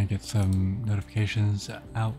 get some notifications out.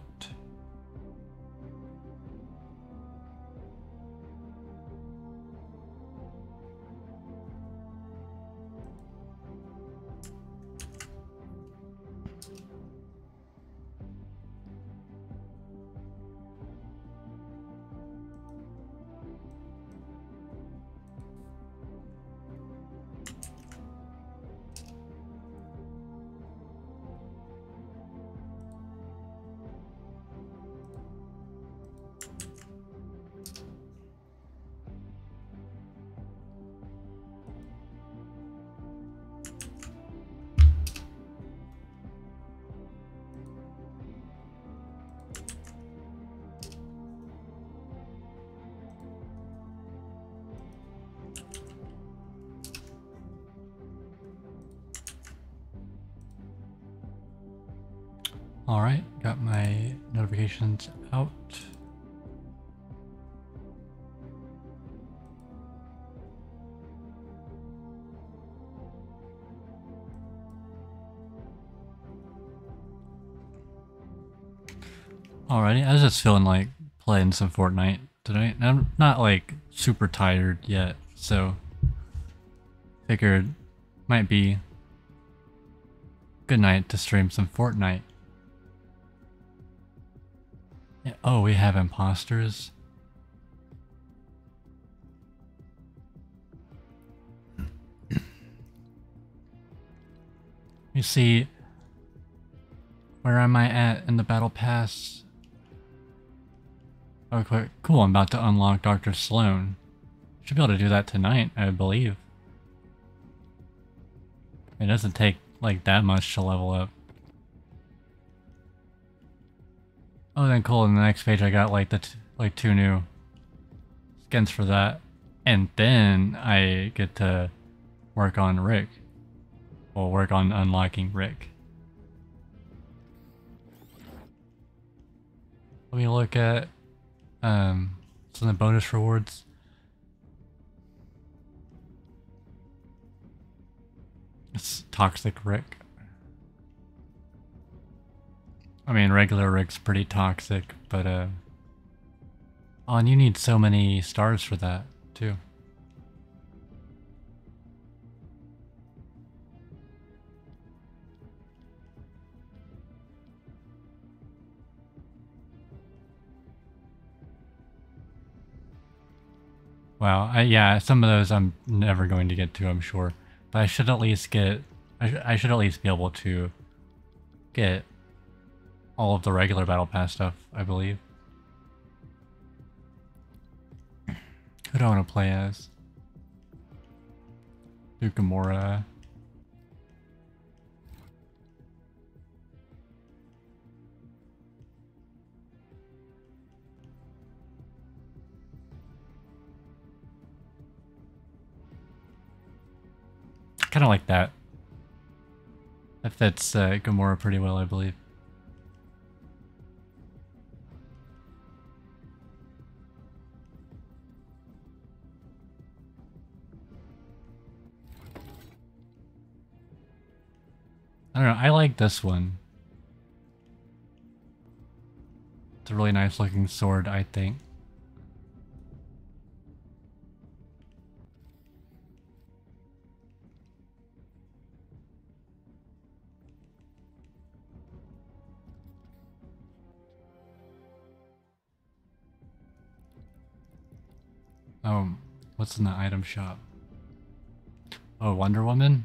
Alright, got my notifications out. Alrighty, I was just feeling like playing some Fortnite tonight. And I'm not like super tired yet, so figured might be good night to stream some Fortnite. Yeah, oh, we have imposters. You see, where am I at in the battle pass? Okay, cool, I'm about to unlock Dr. Slone. Should be able to do that tonight, I believe. It doesn't take like that much to level up. Oh, then cool, in the next page I got like the two new skins for that. And then I get to work on Rick. Well, work on unlocking Rick. Let me look at some of the bonus rewards. It's Toxic Rick. I mean, regular Rick's pretty toxic, but oh, and you need so many stars for that, too. Wow, yeah, some of those I'm never going to get to, I'm sure. But I should at least get... I should at least be able to get all of the regular Battle Pass stuff, I believe. Who do I want to play as? Do Gamora. Kind of like that. That fits Gamora pretty well, I believe. I don't know, I like this one. It's a really nice looking sword, I think. Oh, what's in the item shop? Oh, Wonder Woman?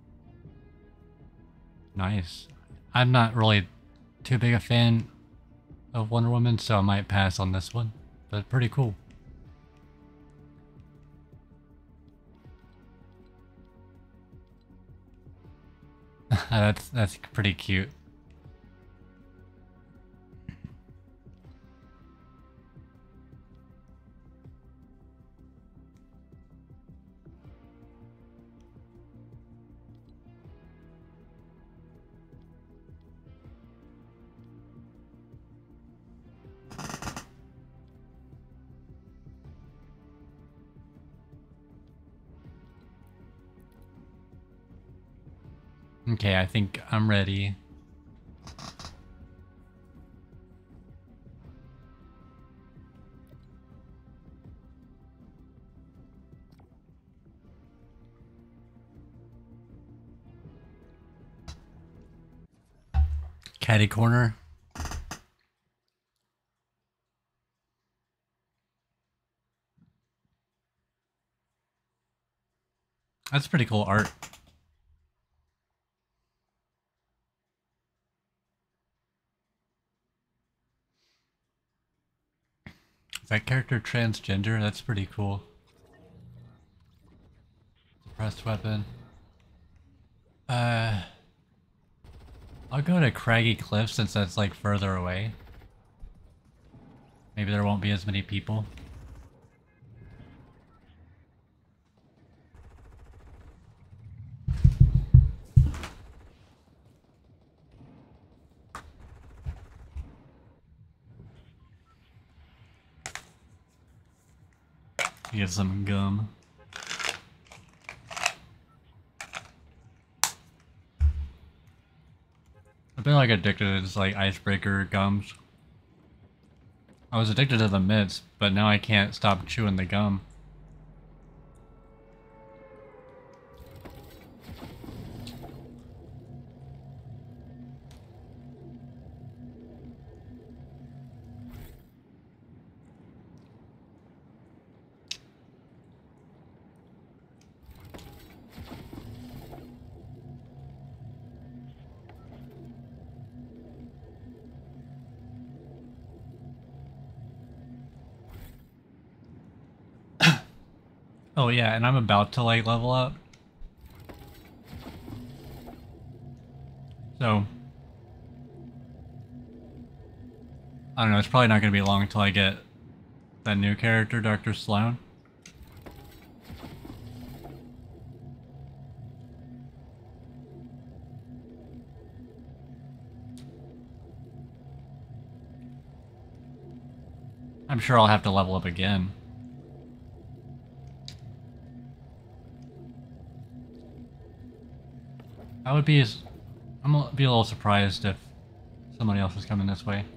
Nice. I'm not really too big a fan of Wonder Woman, so I might pass on this one. But pretty cool. That's pretty cute. Okay, I think I'm ready. Caddy corner. That's pretty cool art. Is that character transgender? That's pretty cool. Suppressed weapon. I'll go to Craggy Cliff since that's like further away. Maybe there won't be as many people. Get some gum. I've been like addicted to just like icebreaker gums. I was addicted to the mints, but now I can't stop chewing the gum. Oh yeah, and I'm about to like level up. So I don't know, it's probably not gonna be long until I get that new character, Dr. Sloan. I'm sure I'll have to level up again. I'm gonna be a little surprised if somebody else is coming this way.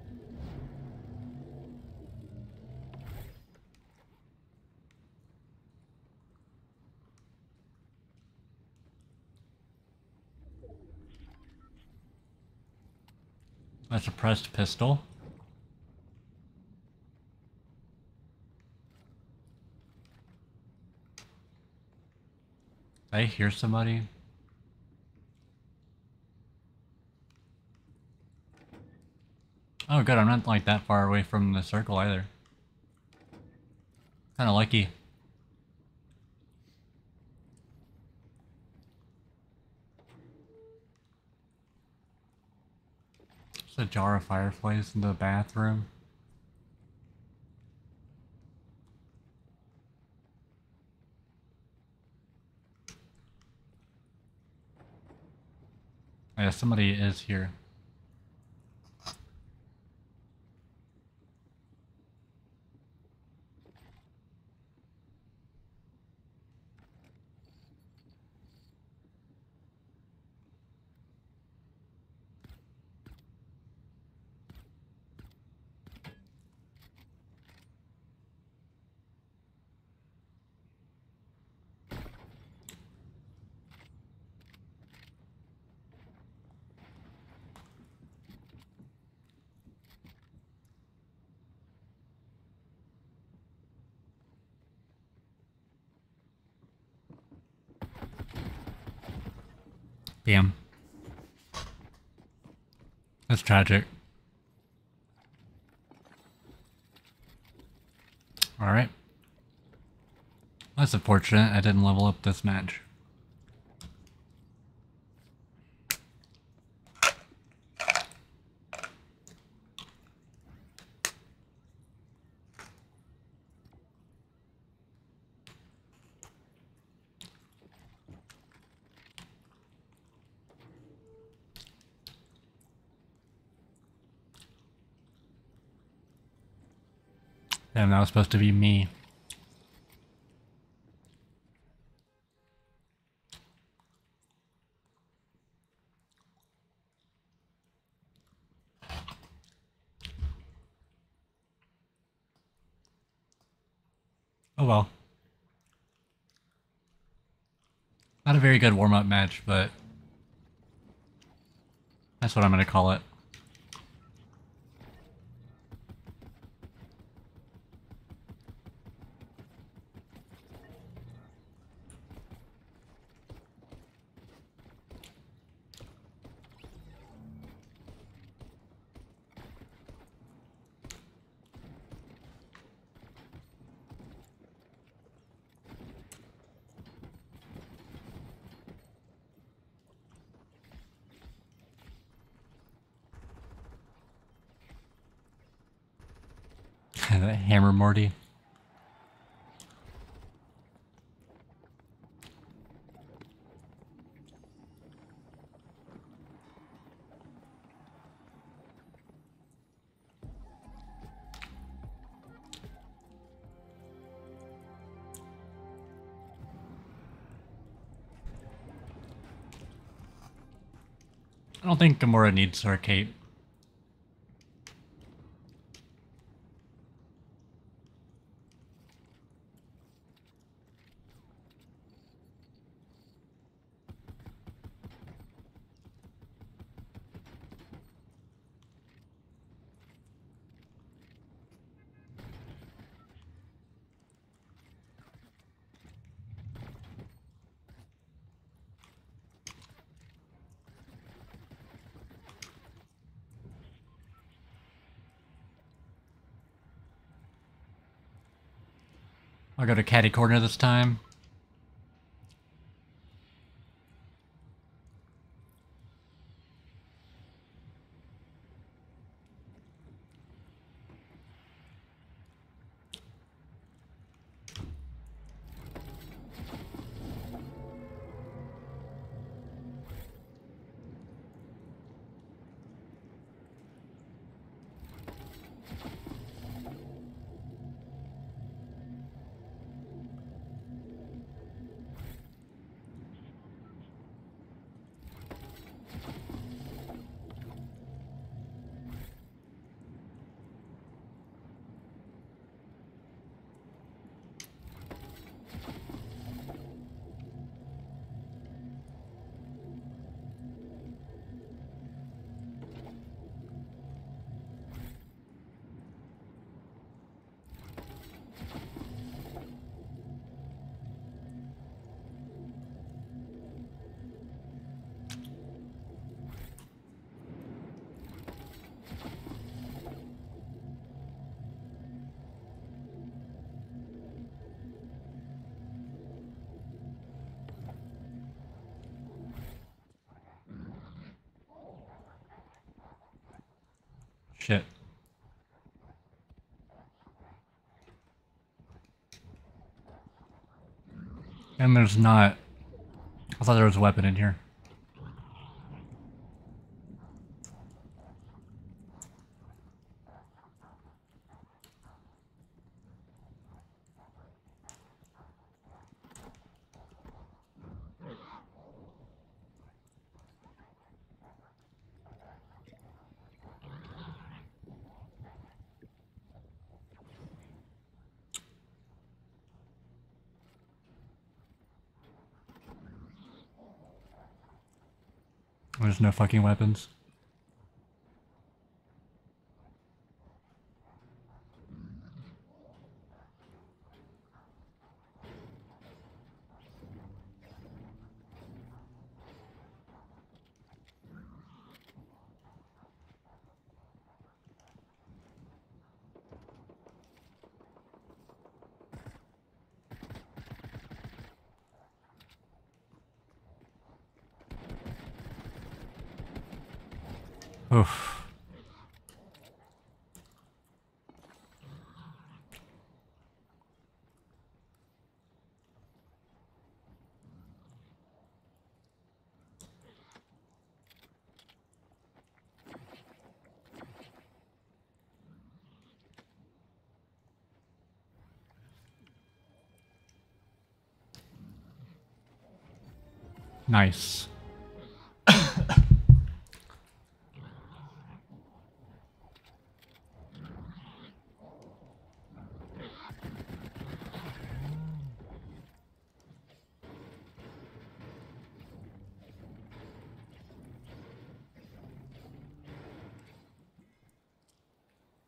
A suppressed pistol. Did I hear somebody? Oh good, I'm not like that far away from the circle either. Kinda lucky. There's a jar of fireflies in the bathroom. Yeah, somebody is here. Damn. That's tragic. Alright. That's unfortunate I didn't level up this match. Damn, that was supposed to be me. Oh well. Not a very good warm-up match, but That's what I'm gonna call it. Hammer Morty. I don't think Gamora needs her cape. I'll go to Catty Corner this time. Shit. And there's not... I thought there was a weapon in here. There's no fucking weapons. Oof. Nice.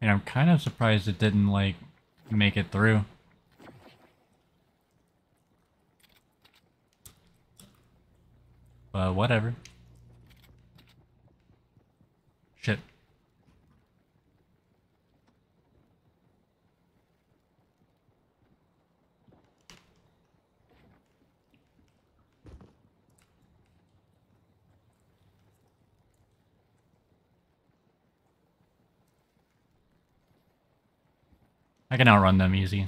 I mean, I'm kind of surprised it didn't, like, make it through. But whatever. Shit. I can outrun them easy.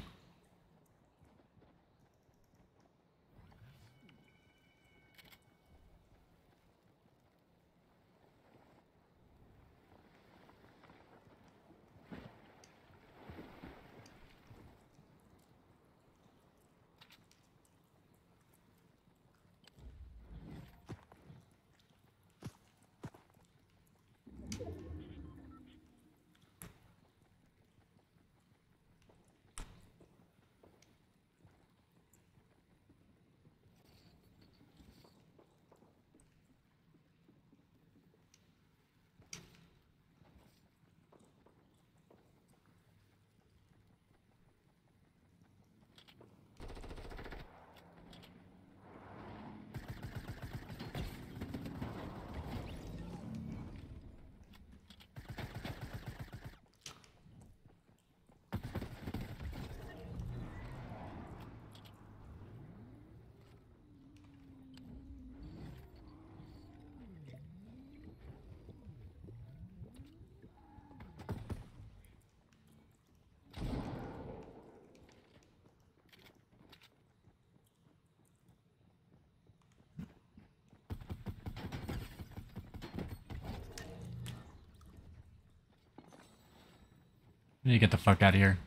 I need to get the fuck out of here.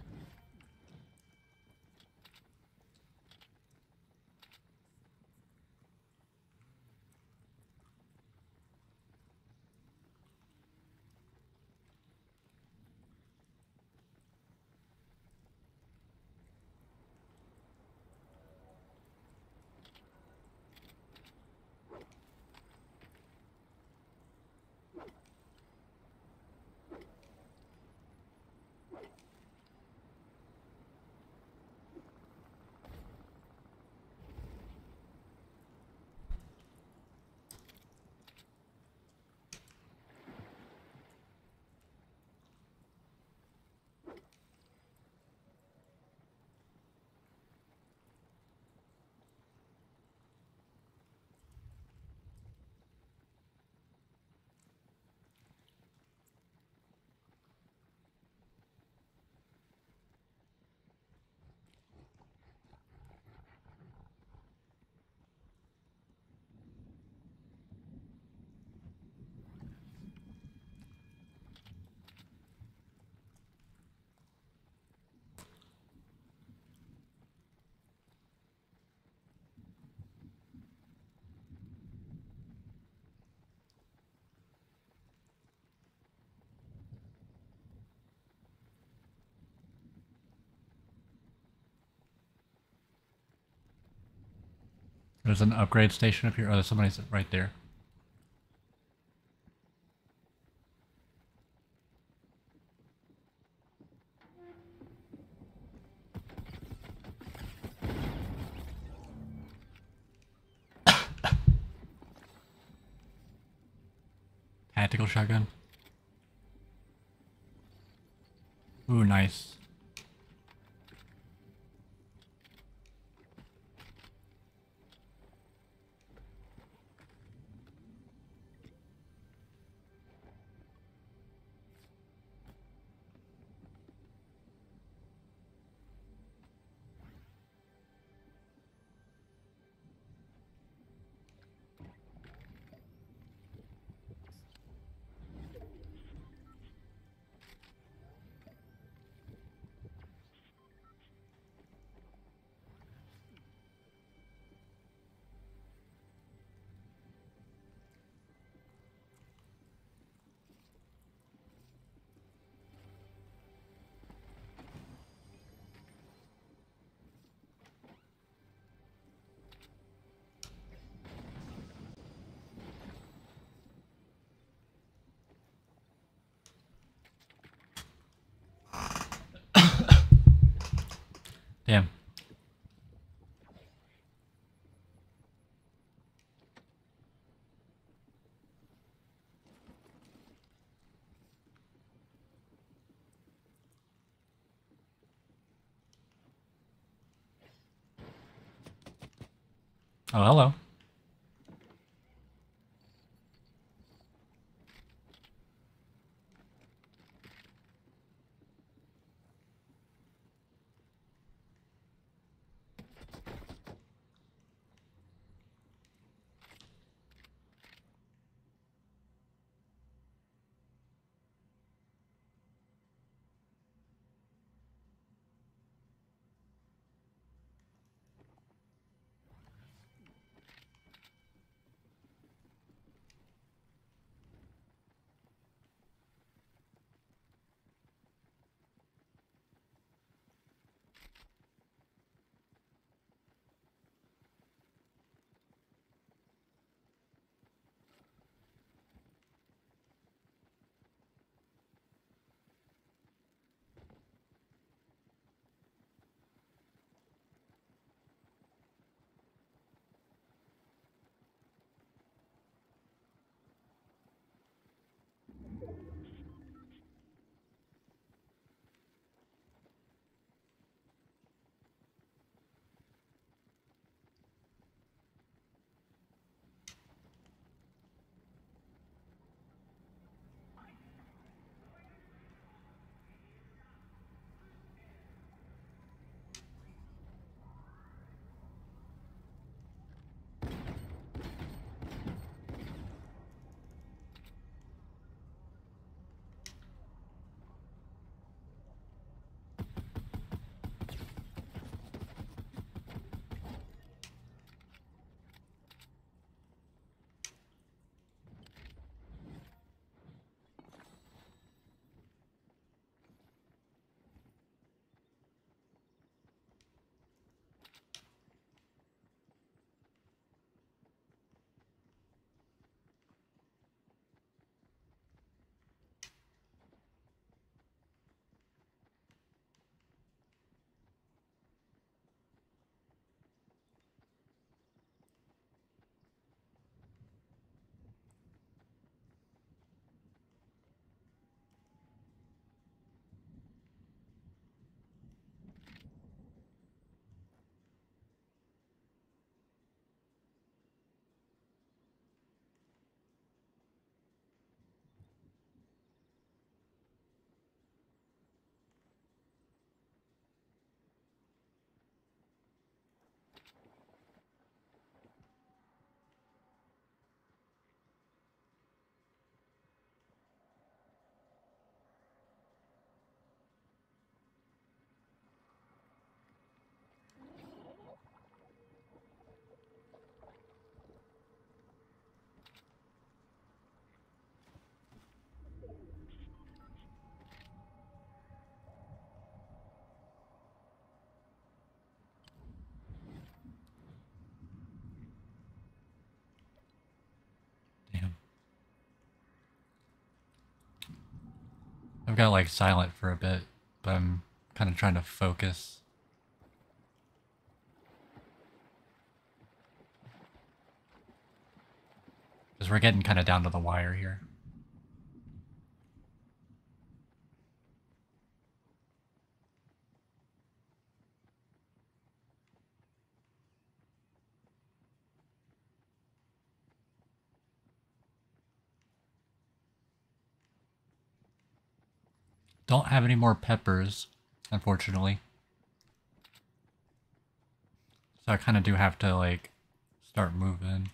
There's an upgrade station up here. Oh, there's somebody's right there. Tactical shotgun. Ooh, nice. Oh, hello. Damn. I've got like silent for a bit, but I'm kind of trying to focus. Because we're getting kind of down to the wire here. Don't have any more peppers, unfortunately. So I kind of do have to, like, start moving.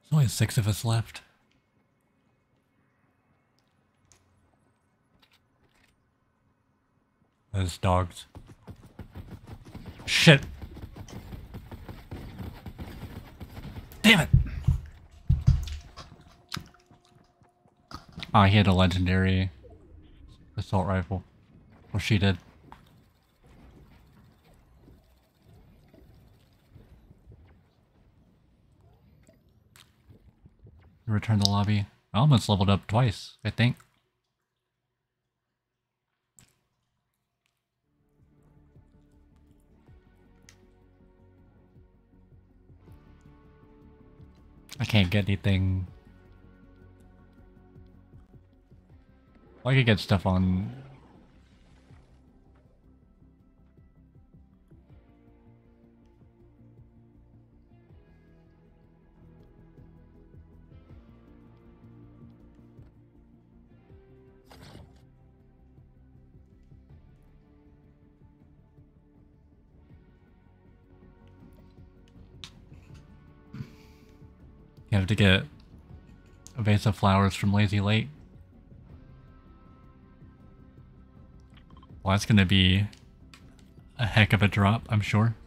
There's only 6 of us left. Those dogs. Shit. Damn it. Oh, he had a legendary assault rifle. Or she did. Return to the lobby. I almost leveled up twice, I think. I can't get anything. Well, I could get stuff on. You have to get a vase of flowers from Lazy Lake. Well, that's gonna be a heck of a drop, I'm sure.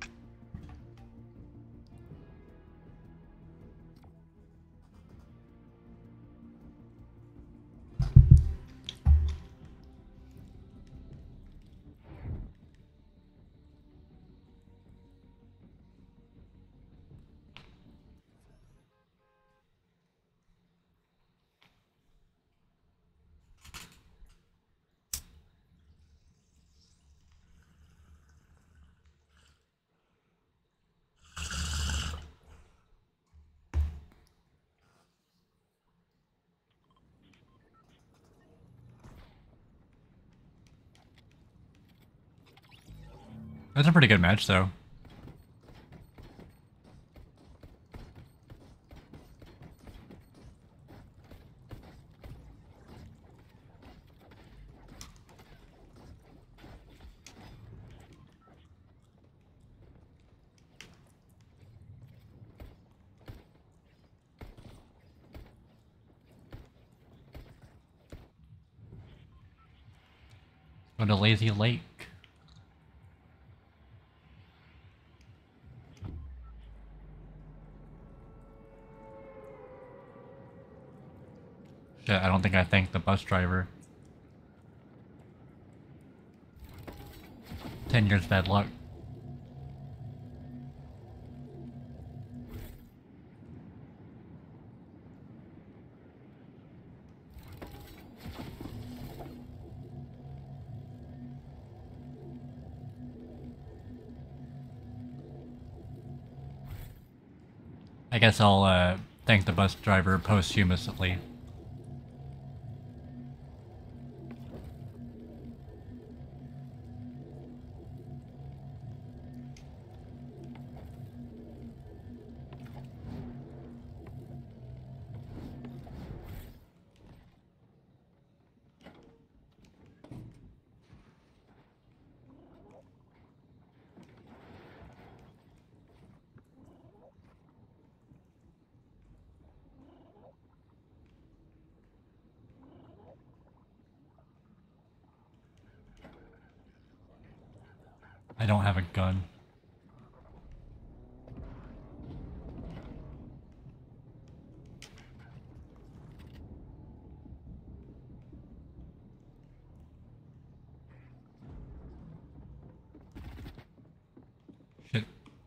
That's a pretty good match, though. Go to Lazy Lake. Shit, I don't think I thanked the bus driver. 10 years bad luck. I guess I'll thank the bus driver posthumously. I don't have a gun. Shit.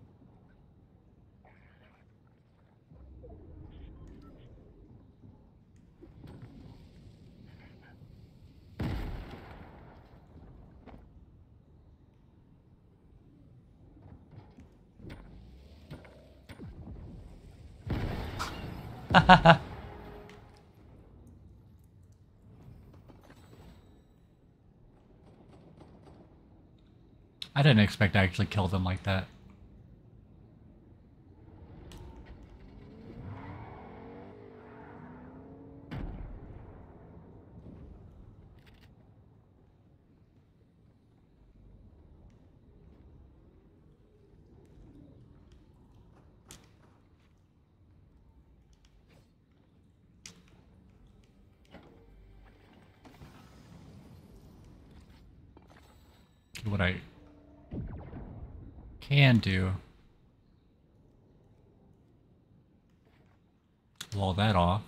I didn't expect to actually kill them like that. So what I can do, wall that off.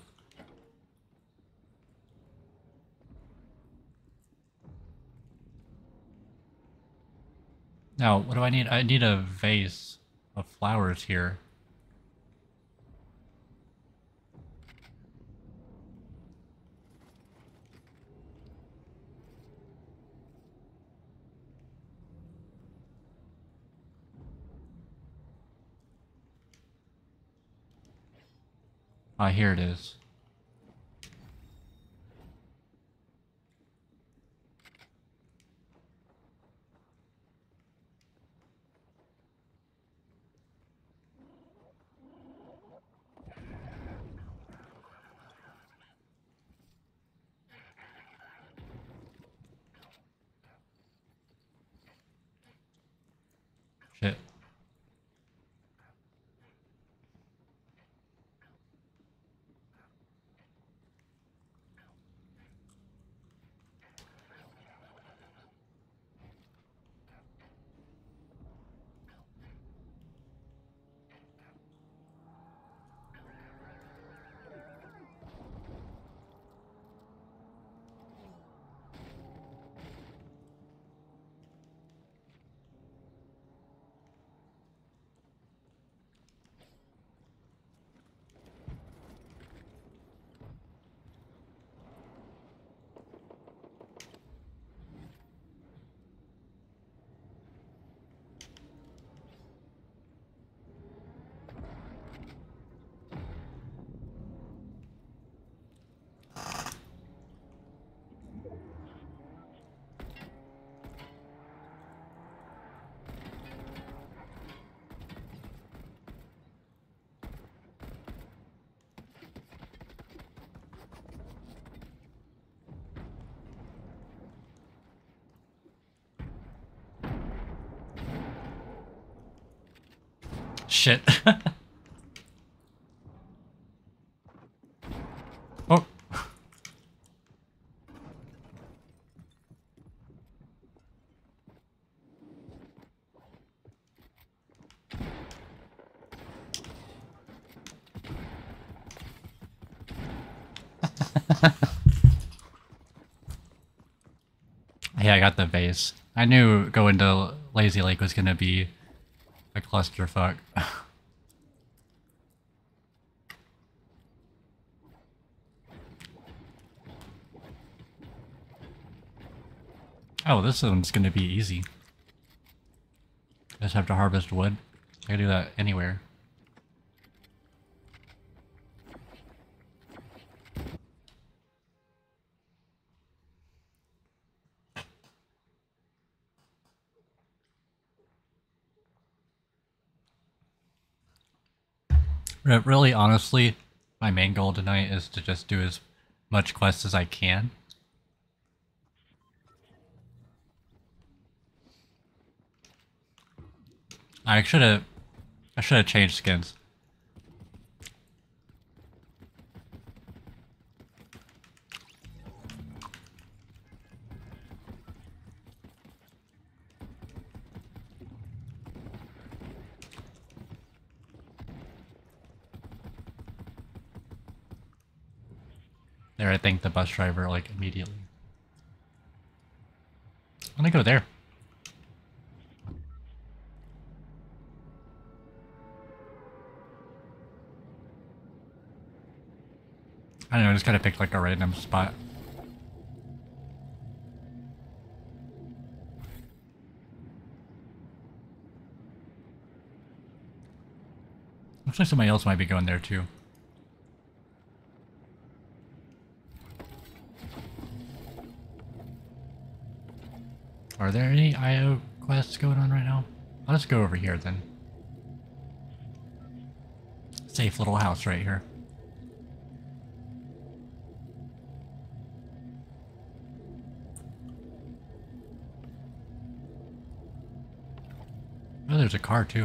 Now, what do I need? I need a vase of flowers here. Ah, here it is. Shit. Shit. Oh. Yeah, I got the vase. I knew going to Lazy Lake was gonna be a clusterfuck. Oh, this one's gonna be easy. Just have to harvest wood. I can do that anywhere. Really, honestly, my main goal tonight is to just do as much quests as I can. I should have changed skins. There, I thanked the bus driver like immediately. I'm gonna go there. I don't know, I just gotta pick like a random spot. Looks like somebody else might be going there too. Are there any IO quests going on right now? I'll just go over here then. Safe little house right here. Oh, there's a car too.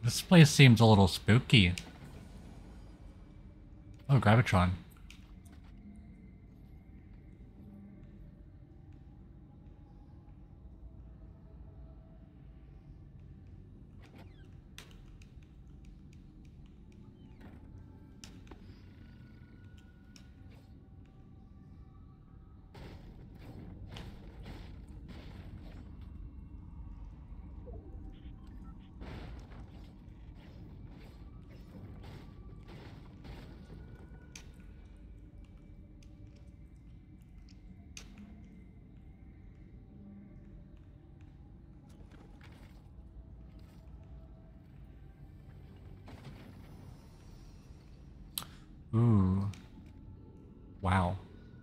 This place seems a little spooky. Oh, Gravitron. Ooh. Wow.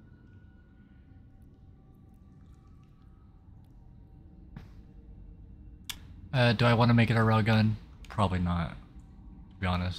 Do I want to make it a railgun? Probably not, to be honest.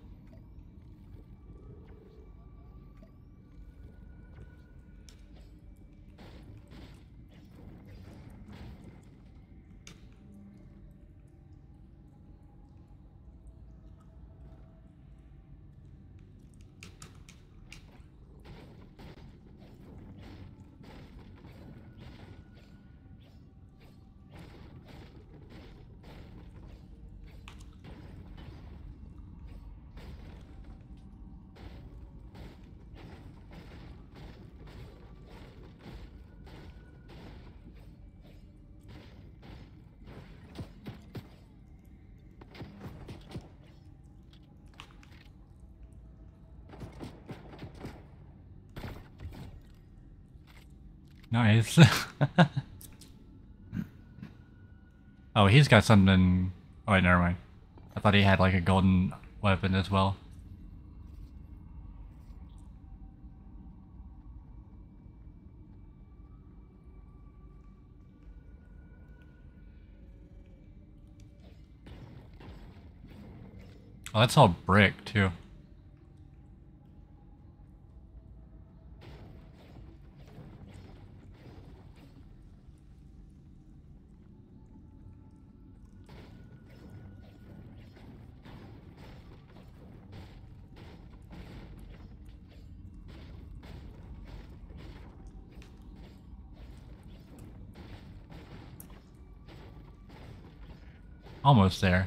Nice. Oh, he's got something... Oh, wait, never mind. I thought he had like a golden weapon as well. Oh, that's all brick, too. Almost there.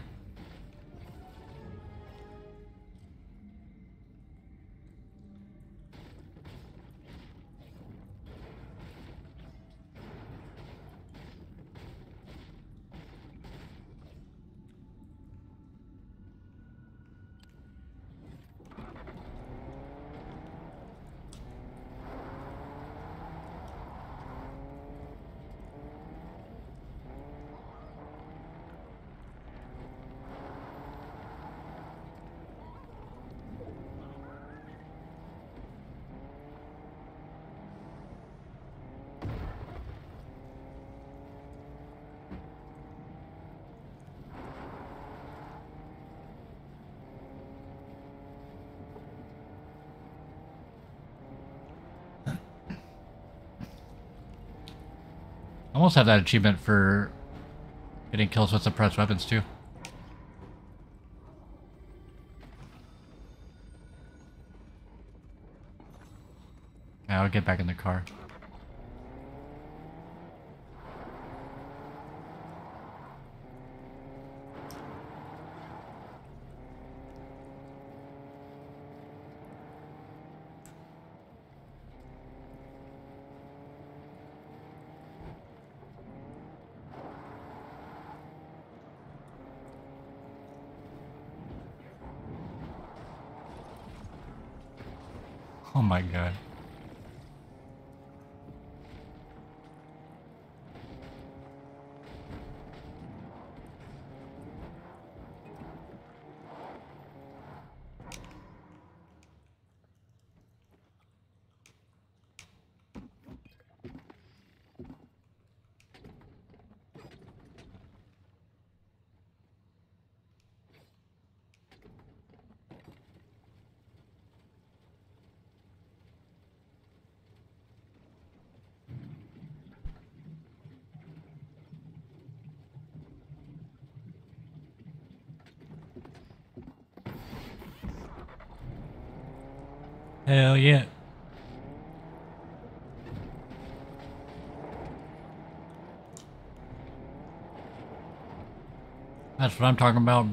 I almost have that achievement for getting kills with suppressed weapons too. Yeah, I'll get back in the car. Oh my god. Hell yeah. That's what I'm talking about.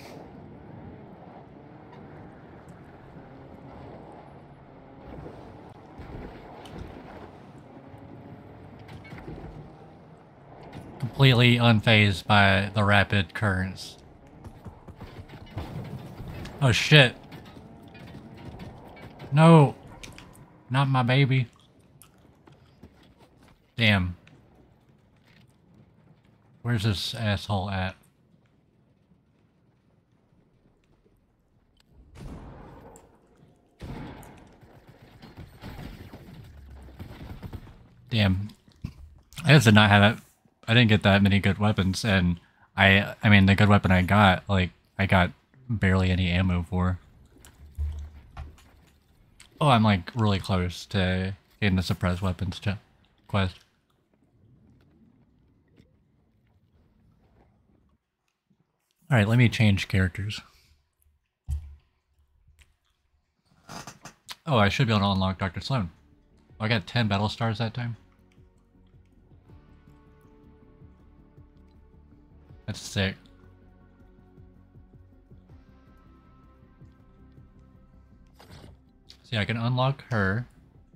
Completely unfazed by the rapid currents. Oh shit. No. Not my baby. Damn. Where's this asshole at? Damn. I just did not have it. I didn't get that many good weapons, and I mean, the good weapon I got, like, I got barely any ammo for. Oh, I'm like really close to getting the suppressed weapons quest. Alright, let me change characters. Oh, I should be able to unlock Dr. Slone. Oh, I got 10 battle stars that time. That's sick. See, I can unlock her.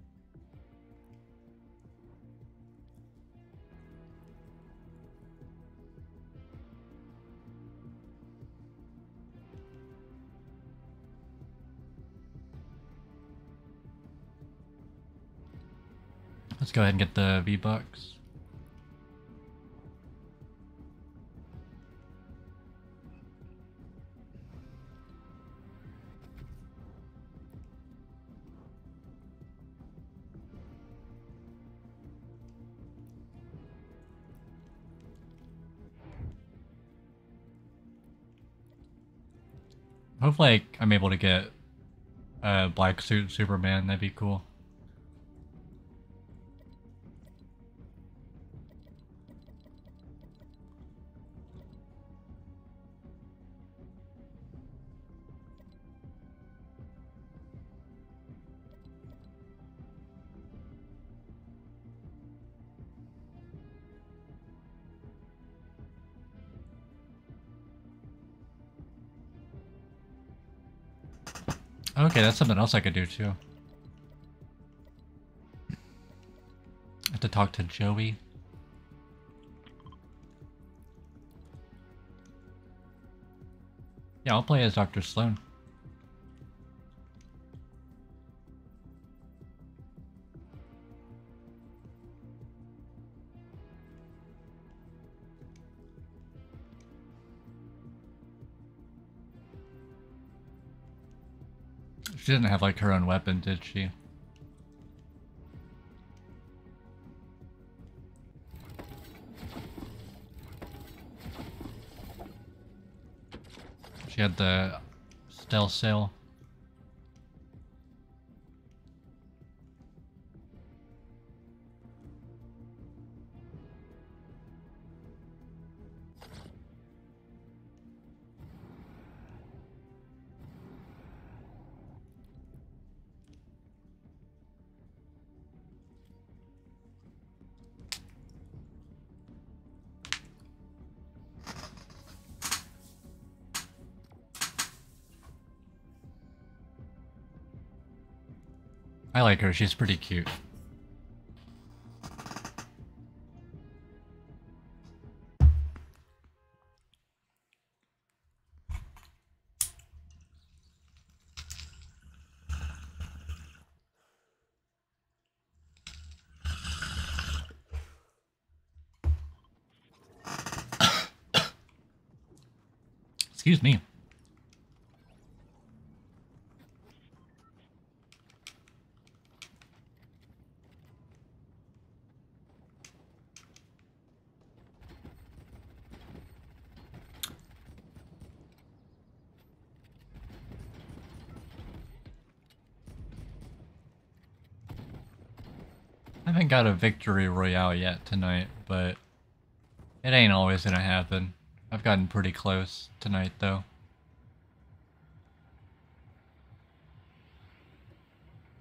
Let's go ahead and get the V-Bucks. Hopefully I'm able to get a black suit Superman, that'd be cool. Okay, that's something else I could do too. I have to talk to Joey. Yeah, I'll play as Dr. Slone. She didn't have like her own weapon, did she? She had the stealth sail. I like her, she's pretty cute. Excuse me. I haven't got a victory royale yet tonight, but it ain't always gonna happen. I've gotten pretty close tonight though.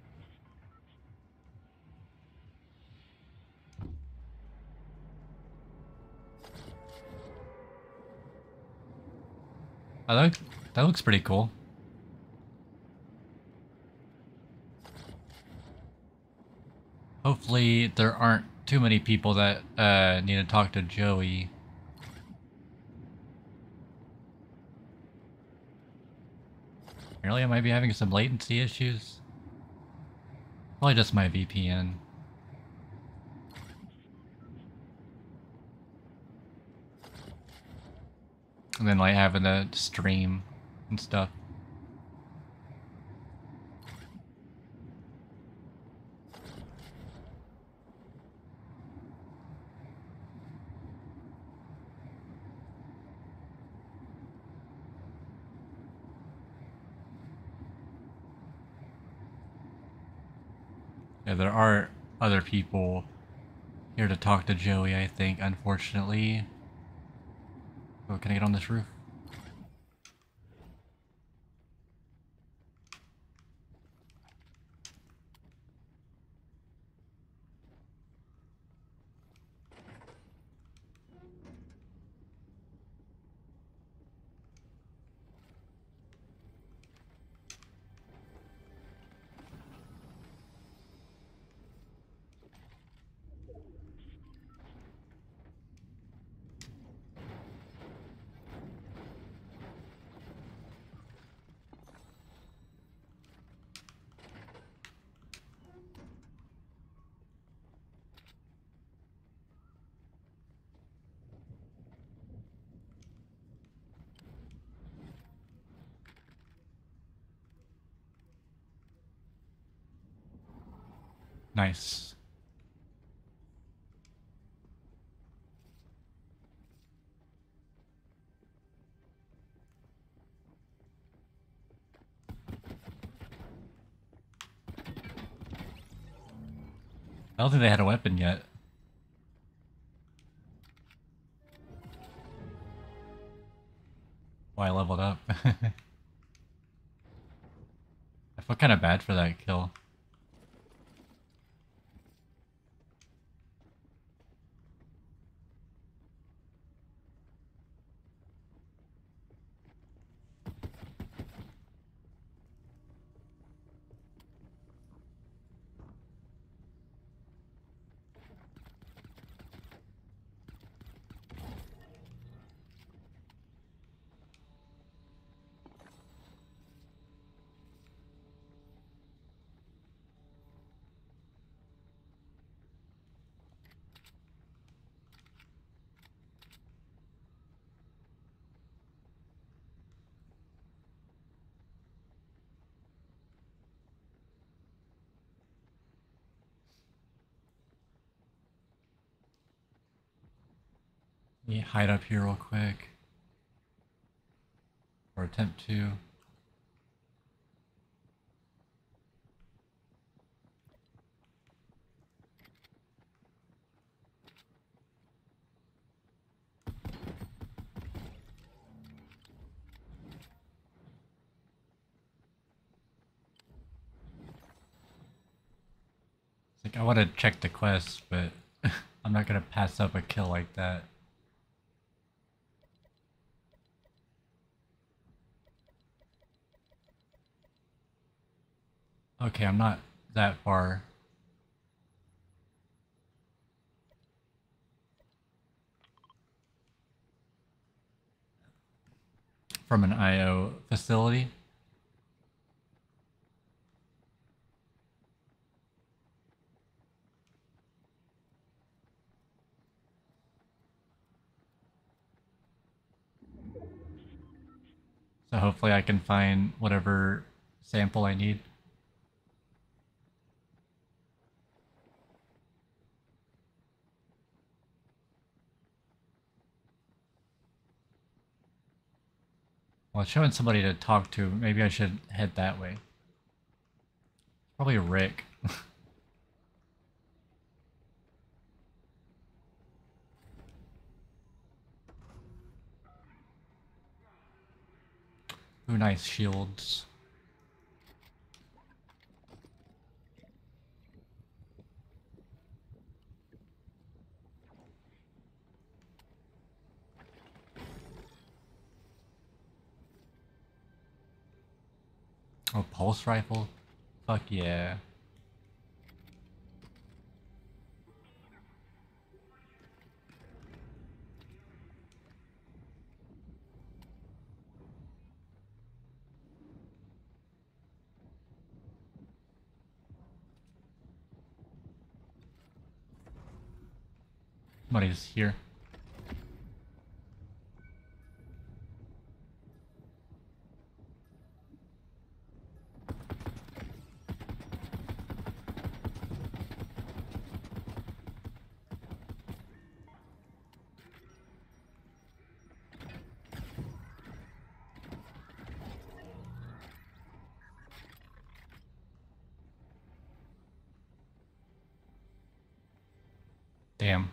Oh, that looks pretty cool. Hopefully there aren't too many people that need to talk to Joey. Apparently I might be having some latency issues. Probably just my VPN. And then like having to stream and stuff. Yeah, there are other people here to talk to Joey, I think, unfortunately. Oh, can I get on this roof? Nice. I don't think they had a weapon yet. Oh, I leveled up. I felt kind of bad for that kill. Let me hide up here real quick. Or attempt to. It's like I want to check the quest, but I'm not gonna pass up a kill like that. Okay, I'm not that far. From an IO facility. So hopefully I can find whatever sample I need. Well, it's showing somebody to talk to. Maybe I should head that way. Probably Rick. Ooh, nice shields. Oh, pulse rifle? Fuck yeah. Somebody's here. Damn.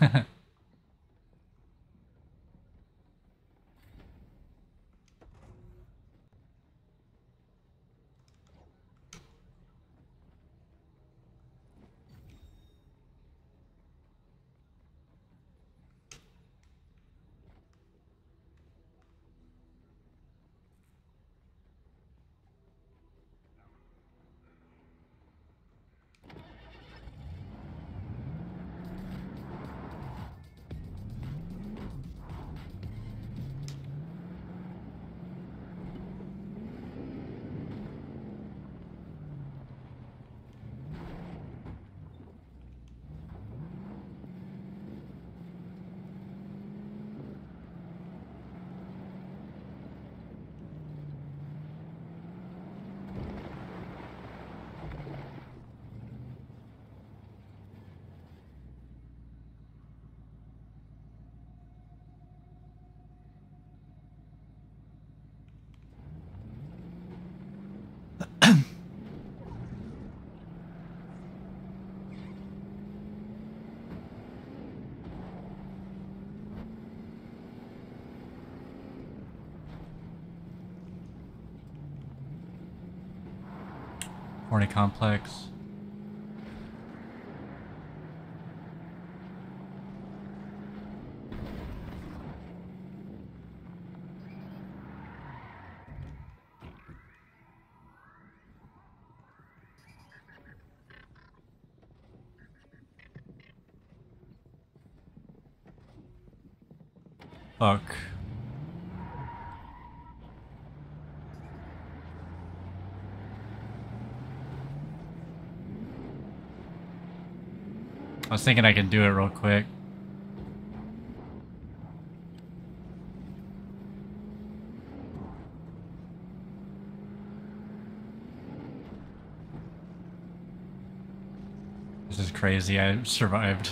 40 complex. Fuck. I was thinking I could do it real quick. This is crazy. I survived.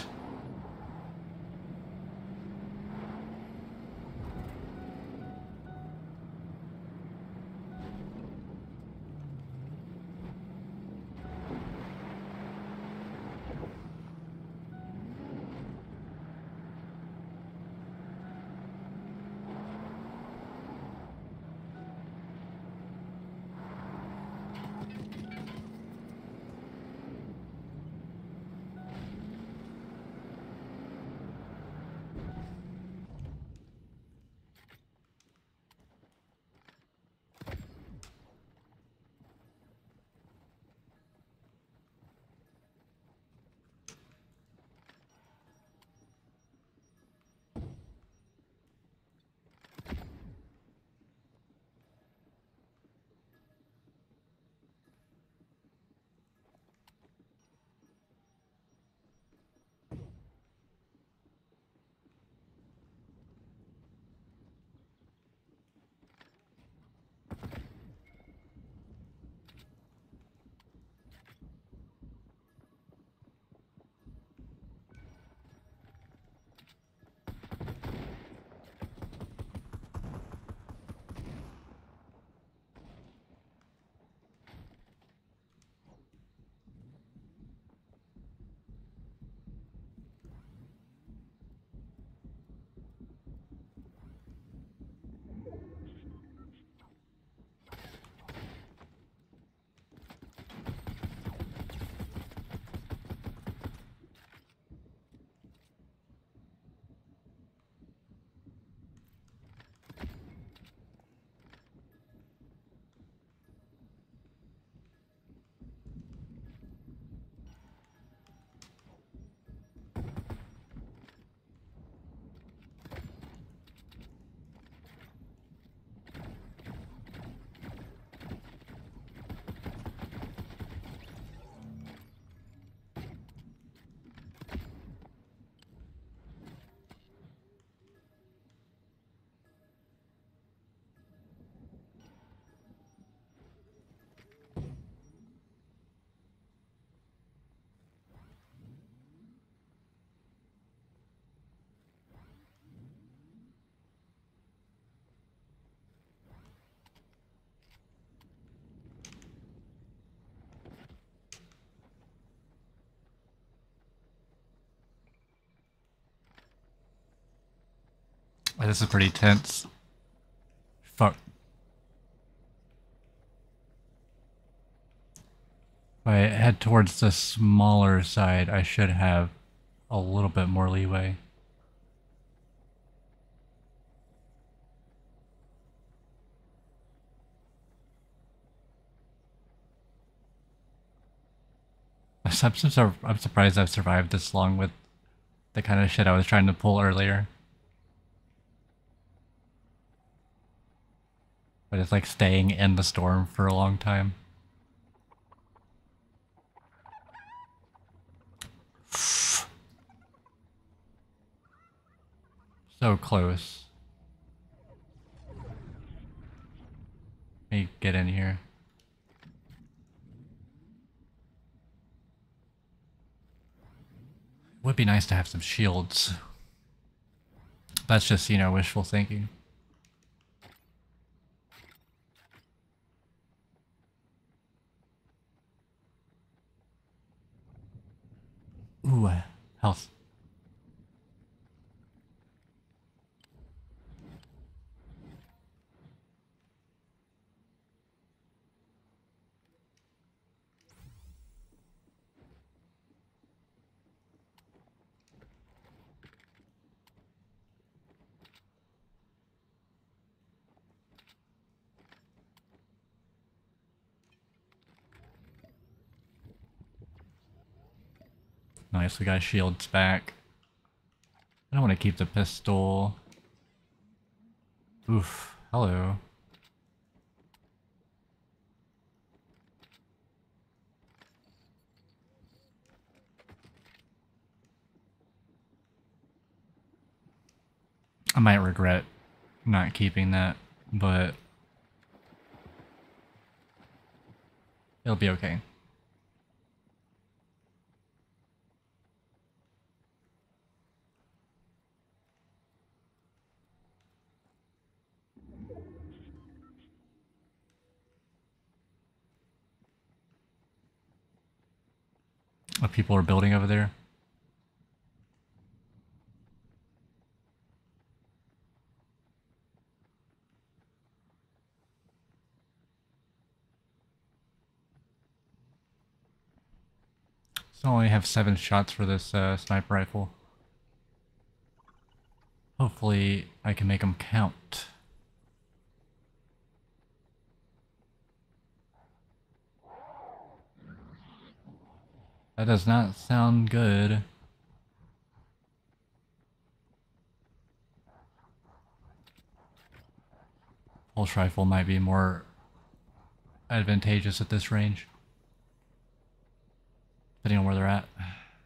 Oh, this is pretty tense. Fuck. If I head towards the smaller side, I should have a little bit more leeway. I'm surprised I've survived this long with the kind of shit I was trying to pull earlier. But it's like staying in the storm for a long time. So close. Let me get in here. Would be nice to have some shields. That's just, you know, wishful thinking. Ooh, health. Nice, we got shields back. I don't want to keep the pistol. Oof, hello. I might regret not keeping that, but it'll be okay. What people are building over there. So I only have 7 shots for this sniper rifle. Hopefully I can make them count. That does not sound good. Pulse rifle might be more advantageous at this range, depending on where they're at.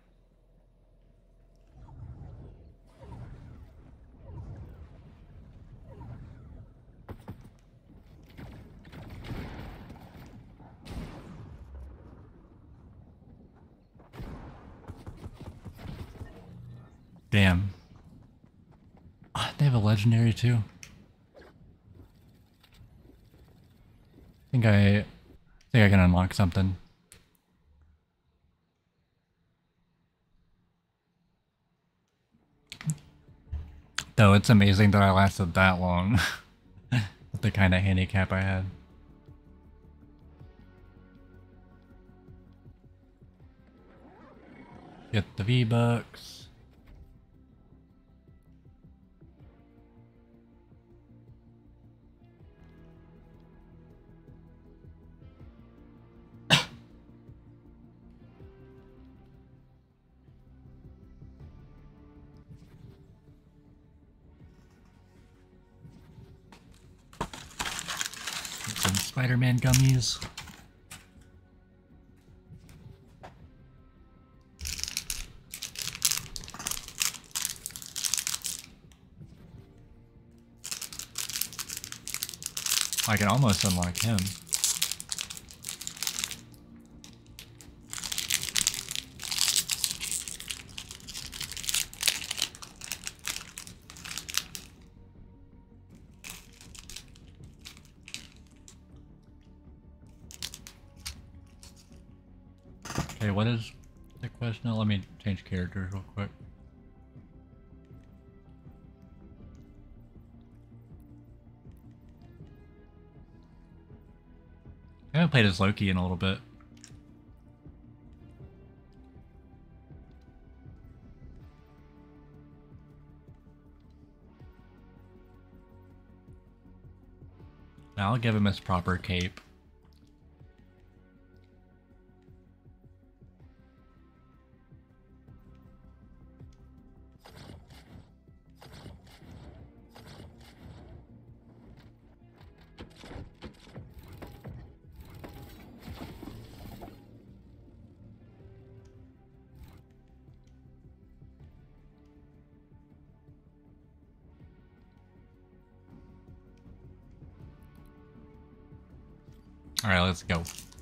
Damn. They have a legendary too. I think I can unlock something. Though it's amazing that I lasted that long with the kind of handicap I had. Get the V-Bucks. Some Spider-Man gummies. I can almost unlock him. Okay, what is the question? Let me change characters real quick. haven't played as Loki in a little bit. Now I'll give him his proper cape. Alright, let's go.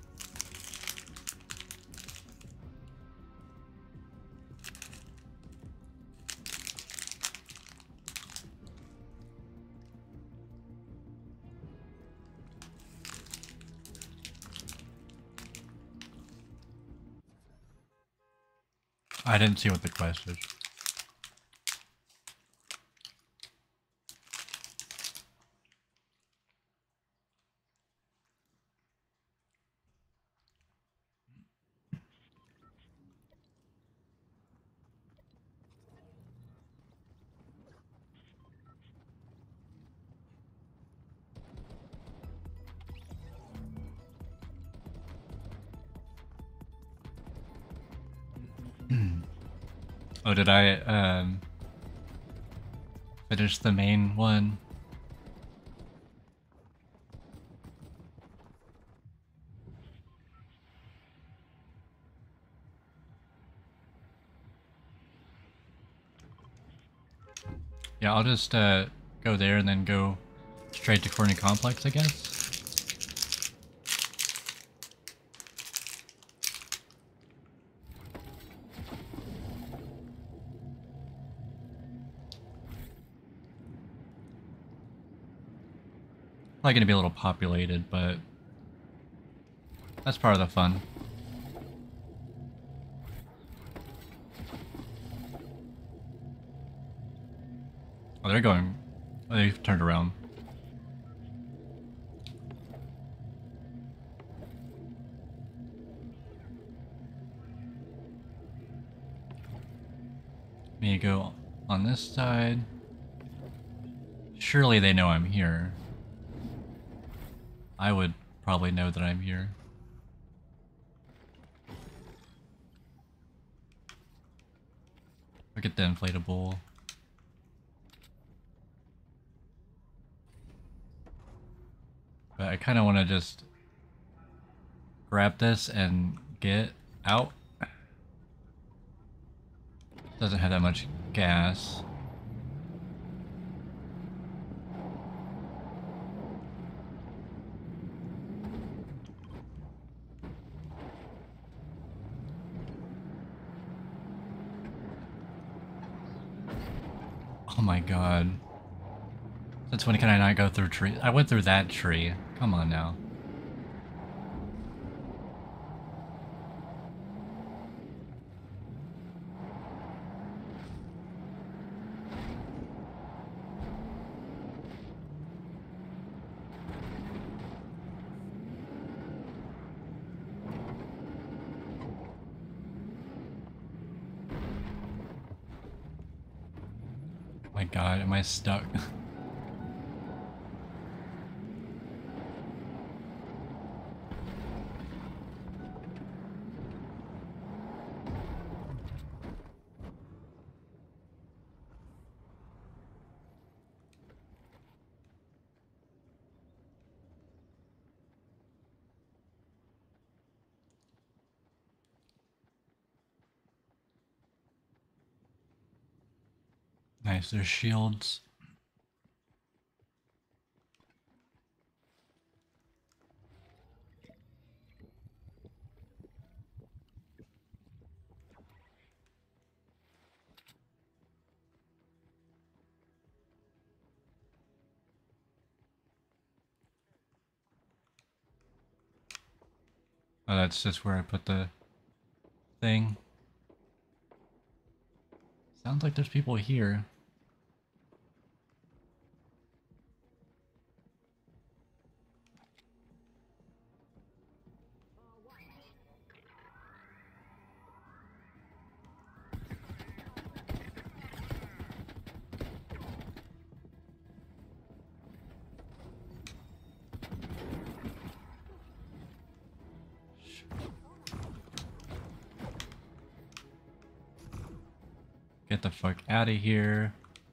I didn't see what the quest is. Oh, did I finish the main one? Yeah, I'll just go there and then go straight to Corny Complex, I guess. Probably gonna be a little populated, but that's part of the fun. Oh, they're going. Oh, they've turned around. Me go on this side. Surely they know I'm here. I would probably know that I'm here. Look at the inflatable. But I kind of want to just grab this and get out. Doesn't have that much gas. Oh my god. Since when can I not go through trees? I went through that tree. Come on now. Oh my god, am I stuck? Nice, there's shields. Oh, that's just where I put the thing. Sounds like there's people here. Get the fuck out of here.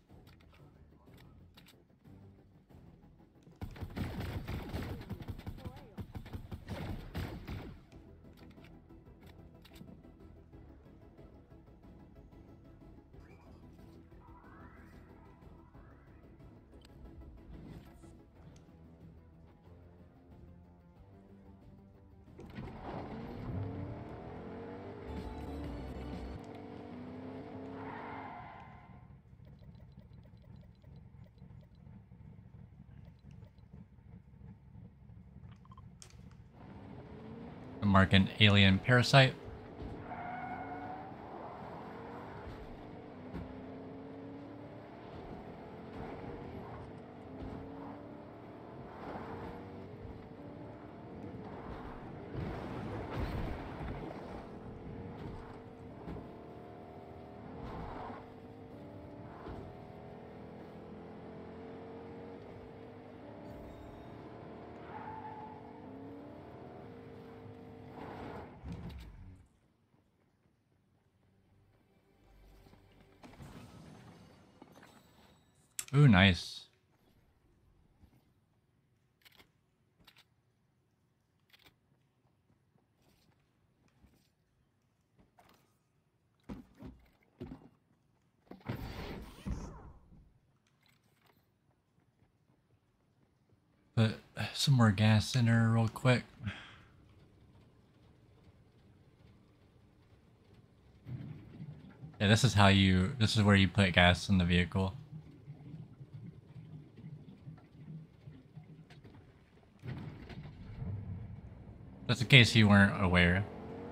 Mark an alien parasite. Ooh, nice. Put some more gas in her real quick. Yeah, this is where you put gas in the vehicle. Just in case you weren't aware.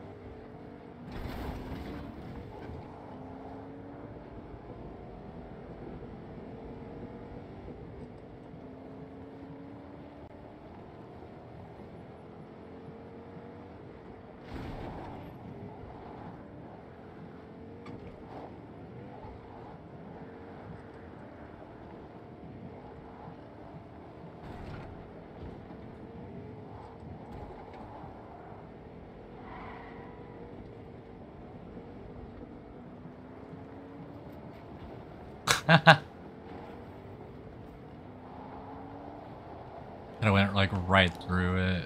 Kinda went like right through it.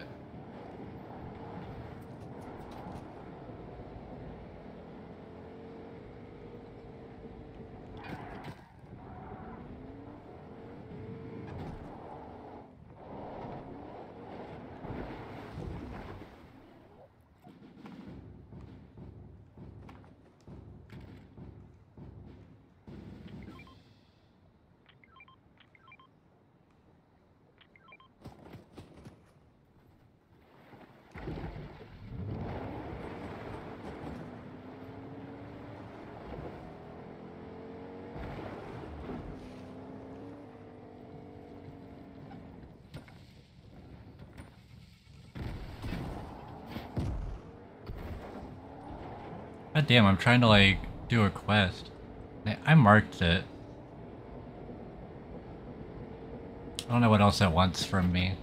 God damn, I'm trying to like do a quest. I marked it. I don't know what else it wants from me.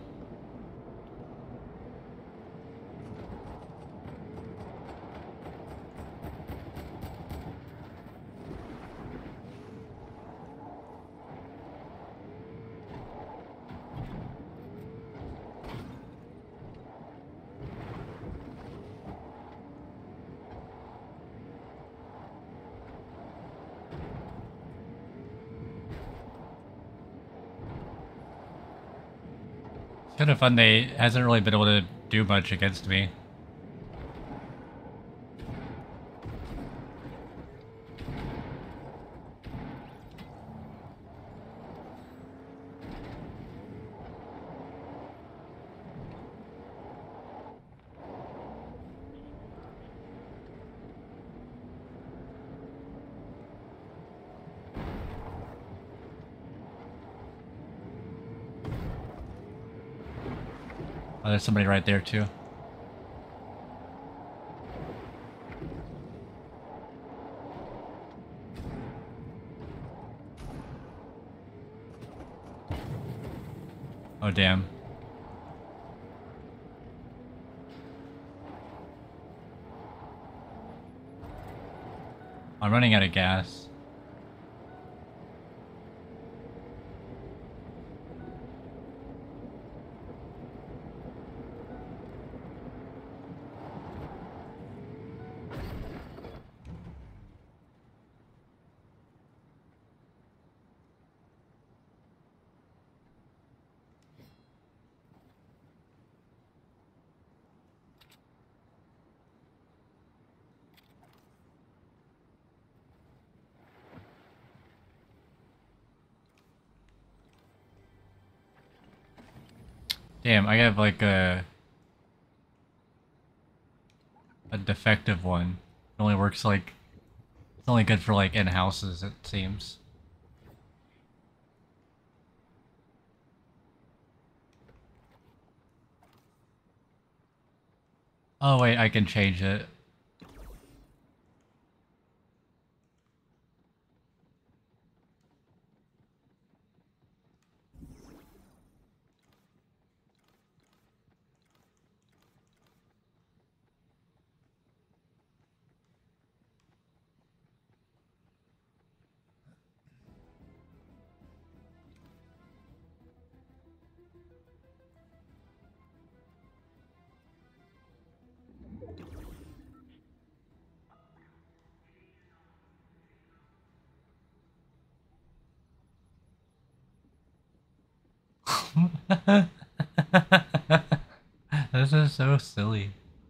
Kind of fun. They hasn't really been able to do much against me. Oh, there's somebody right there too. Oh, damn. I'm running out of gas. Damn, I have like a defective one. It only works like it's only good for like in houses, it seems. Oh wait, I can change it. This is so silly.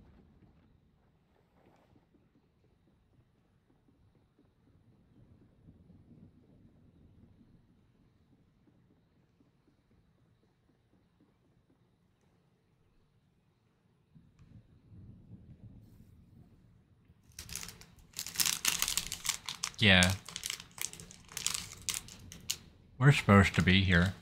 Yeah. We're supposed to be here.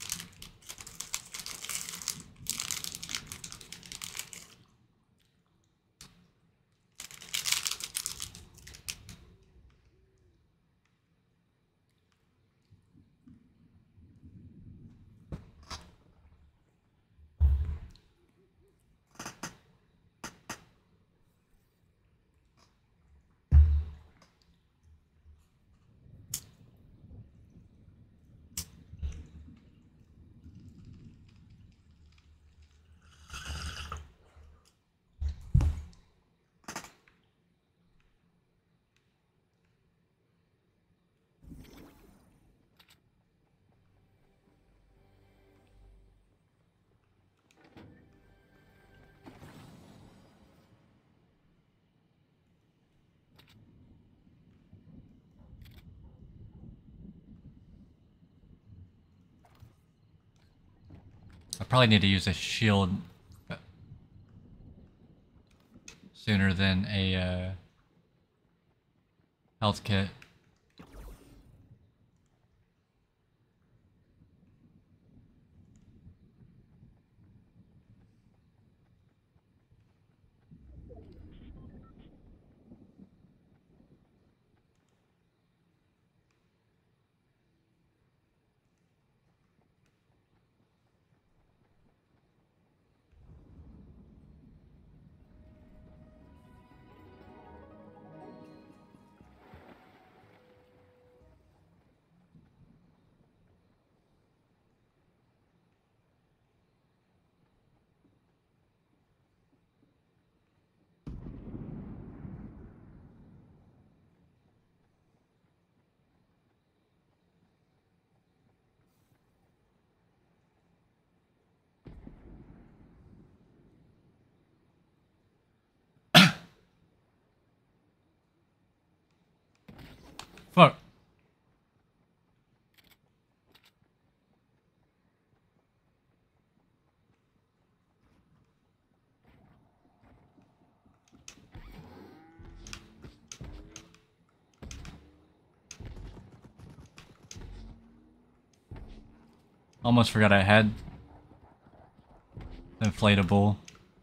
I probably need to use a shield sooner than a health kit. Fuck. Almost forgot I had inflatable.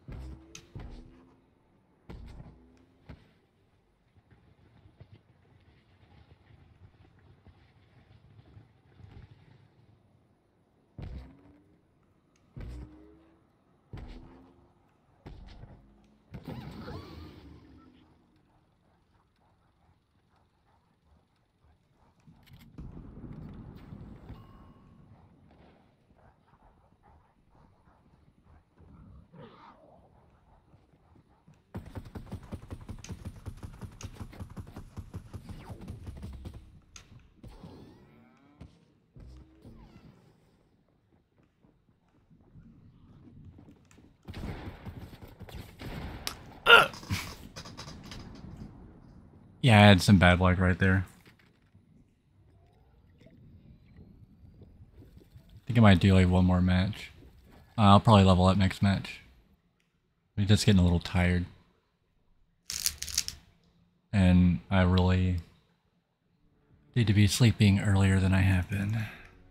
Yeah, I had some bad luck right there. I think I might do like one more match. I'll probably level up next match. I'm just getting a little tired. And I really need to be sleeping earlier than I have been.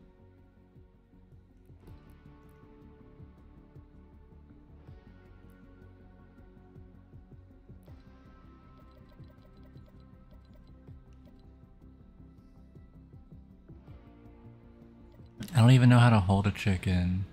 I don't even know how to hold a chicken.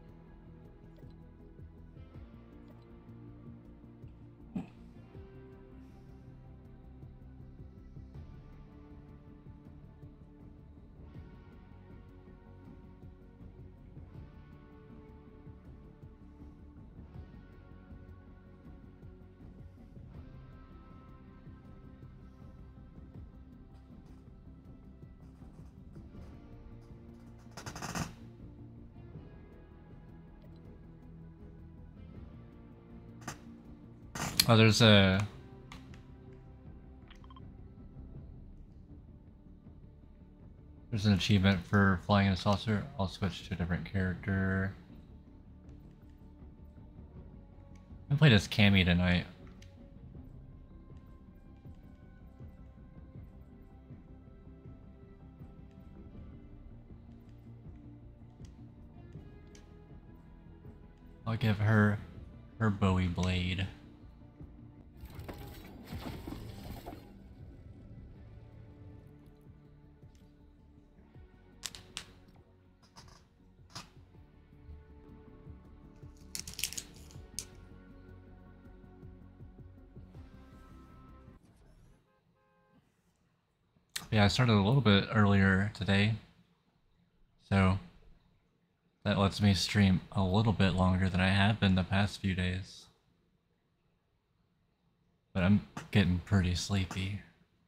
Oh, there's an achievement for flying in a saucer. I'll switch to a different character. I played as Cammy tonight. I'll give her her Bowie blade. Yeah, I started a little bit earlier today, so that lets me stream a little bit longer than I have been the past few days. But I'm getting pretty sleepy.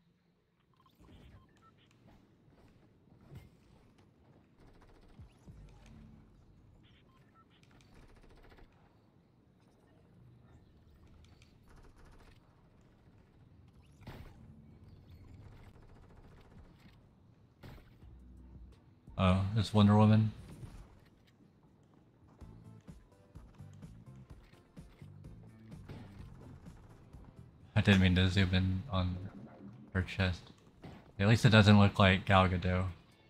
Oh, it's Wonder Woman. I didn't mean to zoom in on her chest. At least it doesn't look like Gal Gadot.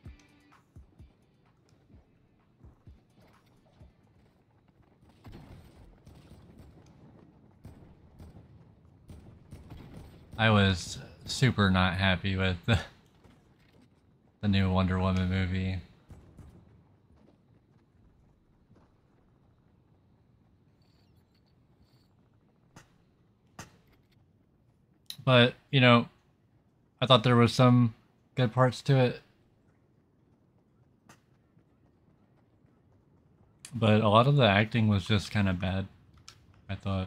I was super not happy with the new Wonder Woman movie. But, you know, I thought there was some good parts to it. But a lot of the acting was just kind of bad, I thought.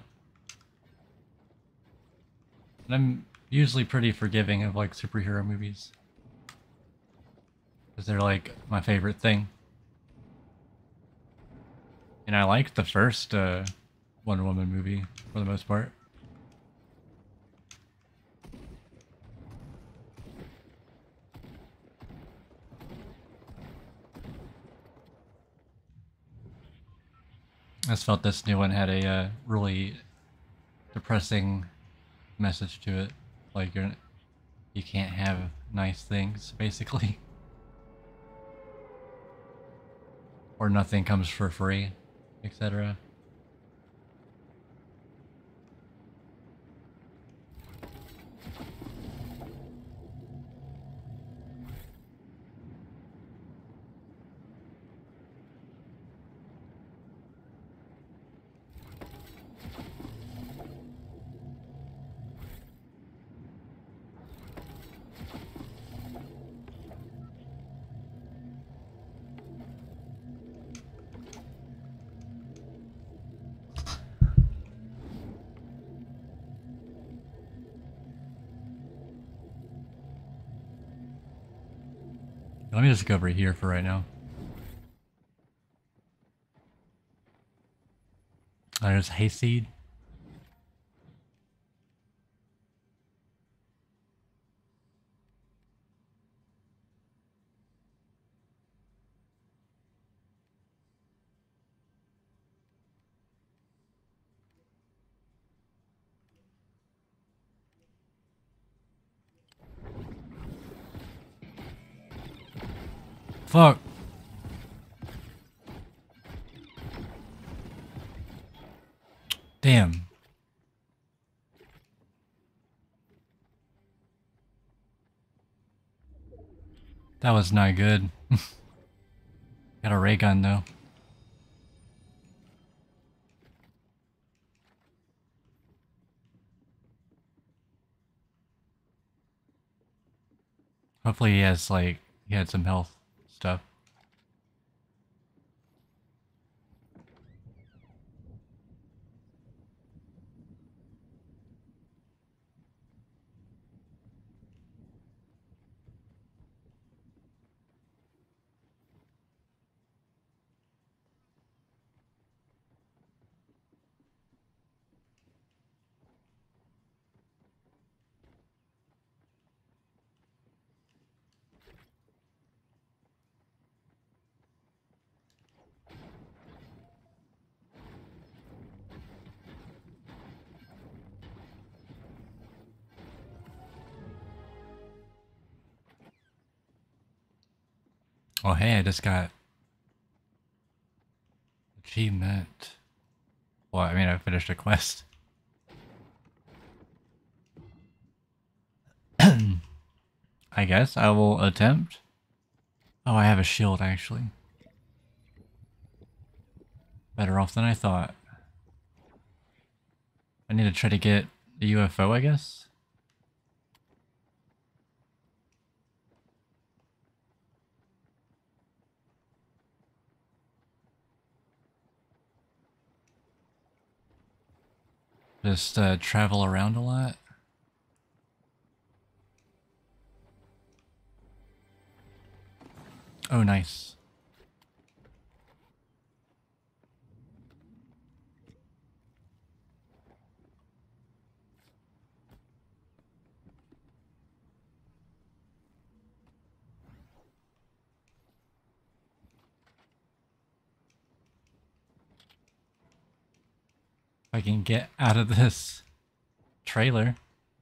And I'm usually pretty forgiving of like superhero movies. Because they're like my favorite thing. And I liked the first Wonder Woman movie for the most part. I just felt this new one had a really depressing message to it. Like you can't have nice things, basically. Or nothing comes for free, etc. Let me just go over here for right now. There's Hayseed. fuck? Damn. That was not good. Got a ray gun though. Hopefully he has like, he had some health stuff. Oh hey, I just got achievement. Well, I mean, I finished a quest. I guess I will attempt. Oh, I have a shield actually. Better off than I thought. I need to try to get the UFO, I guess. Just travel around a lot. Oh, nice. If I can get out of this trailer.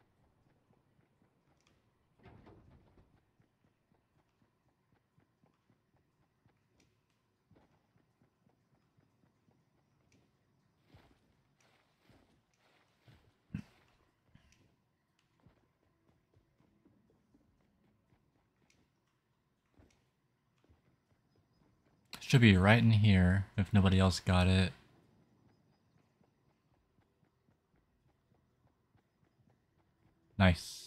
Should be right in here if nobody else got it. Nice.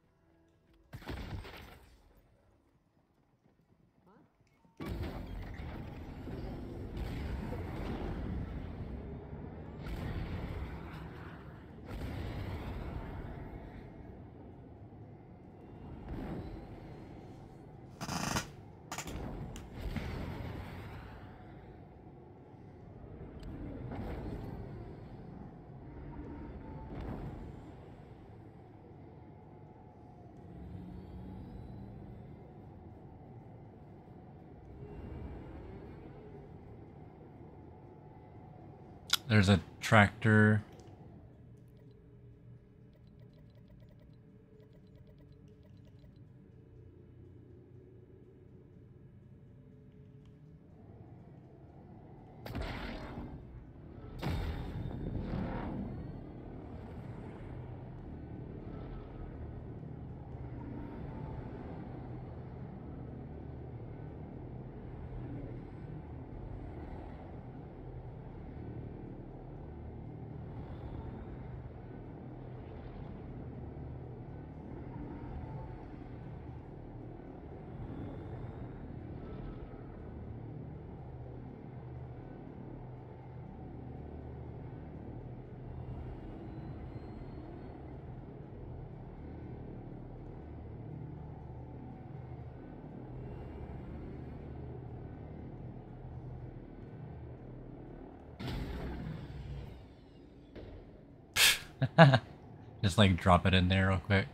There's a tractor. Just like drop it in there real quick.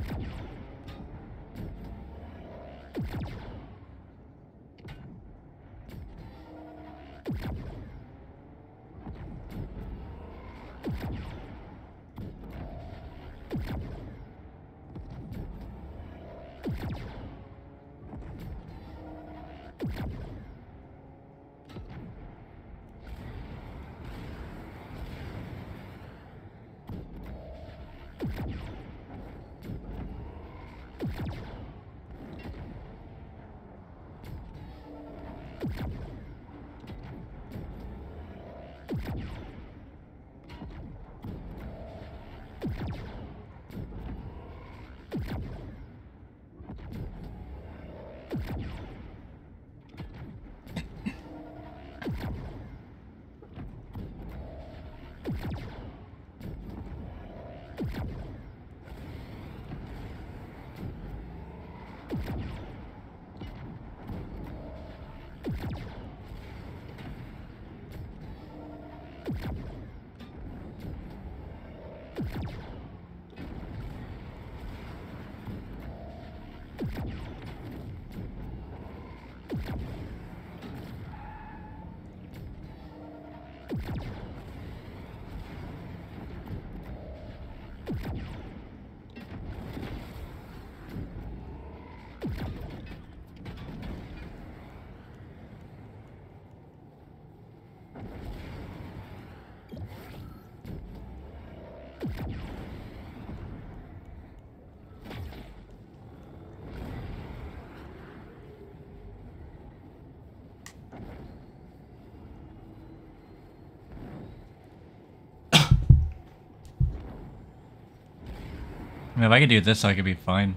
I mean, if I could do this, I could be fine.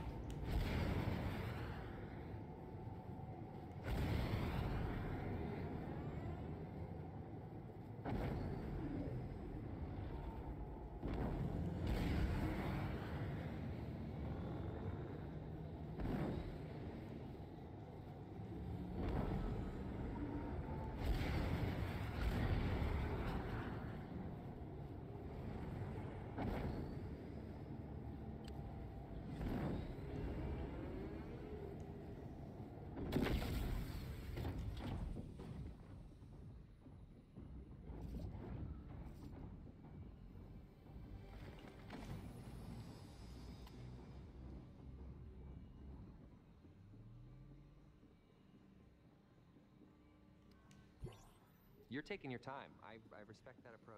You're taking your time. I respect that approach.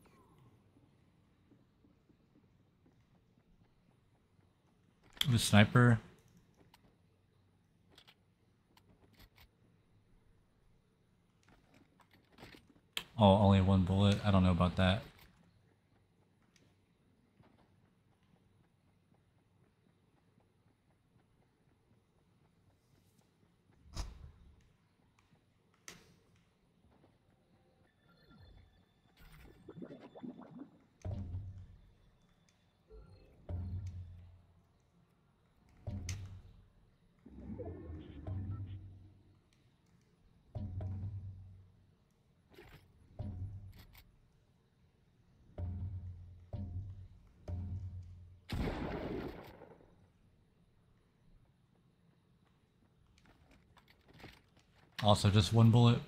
The sniper. Oh, only one bullet. I don't know about that. Also, just one bullet.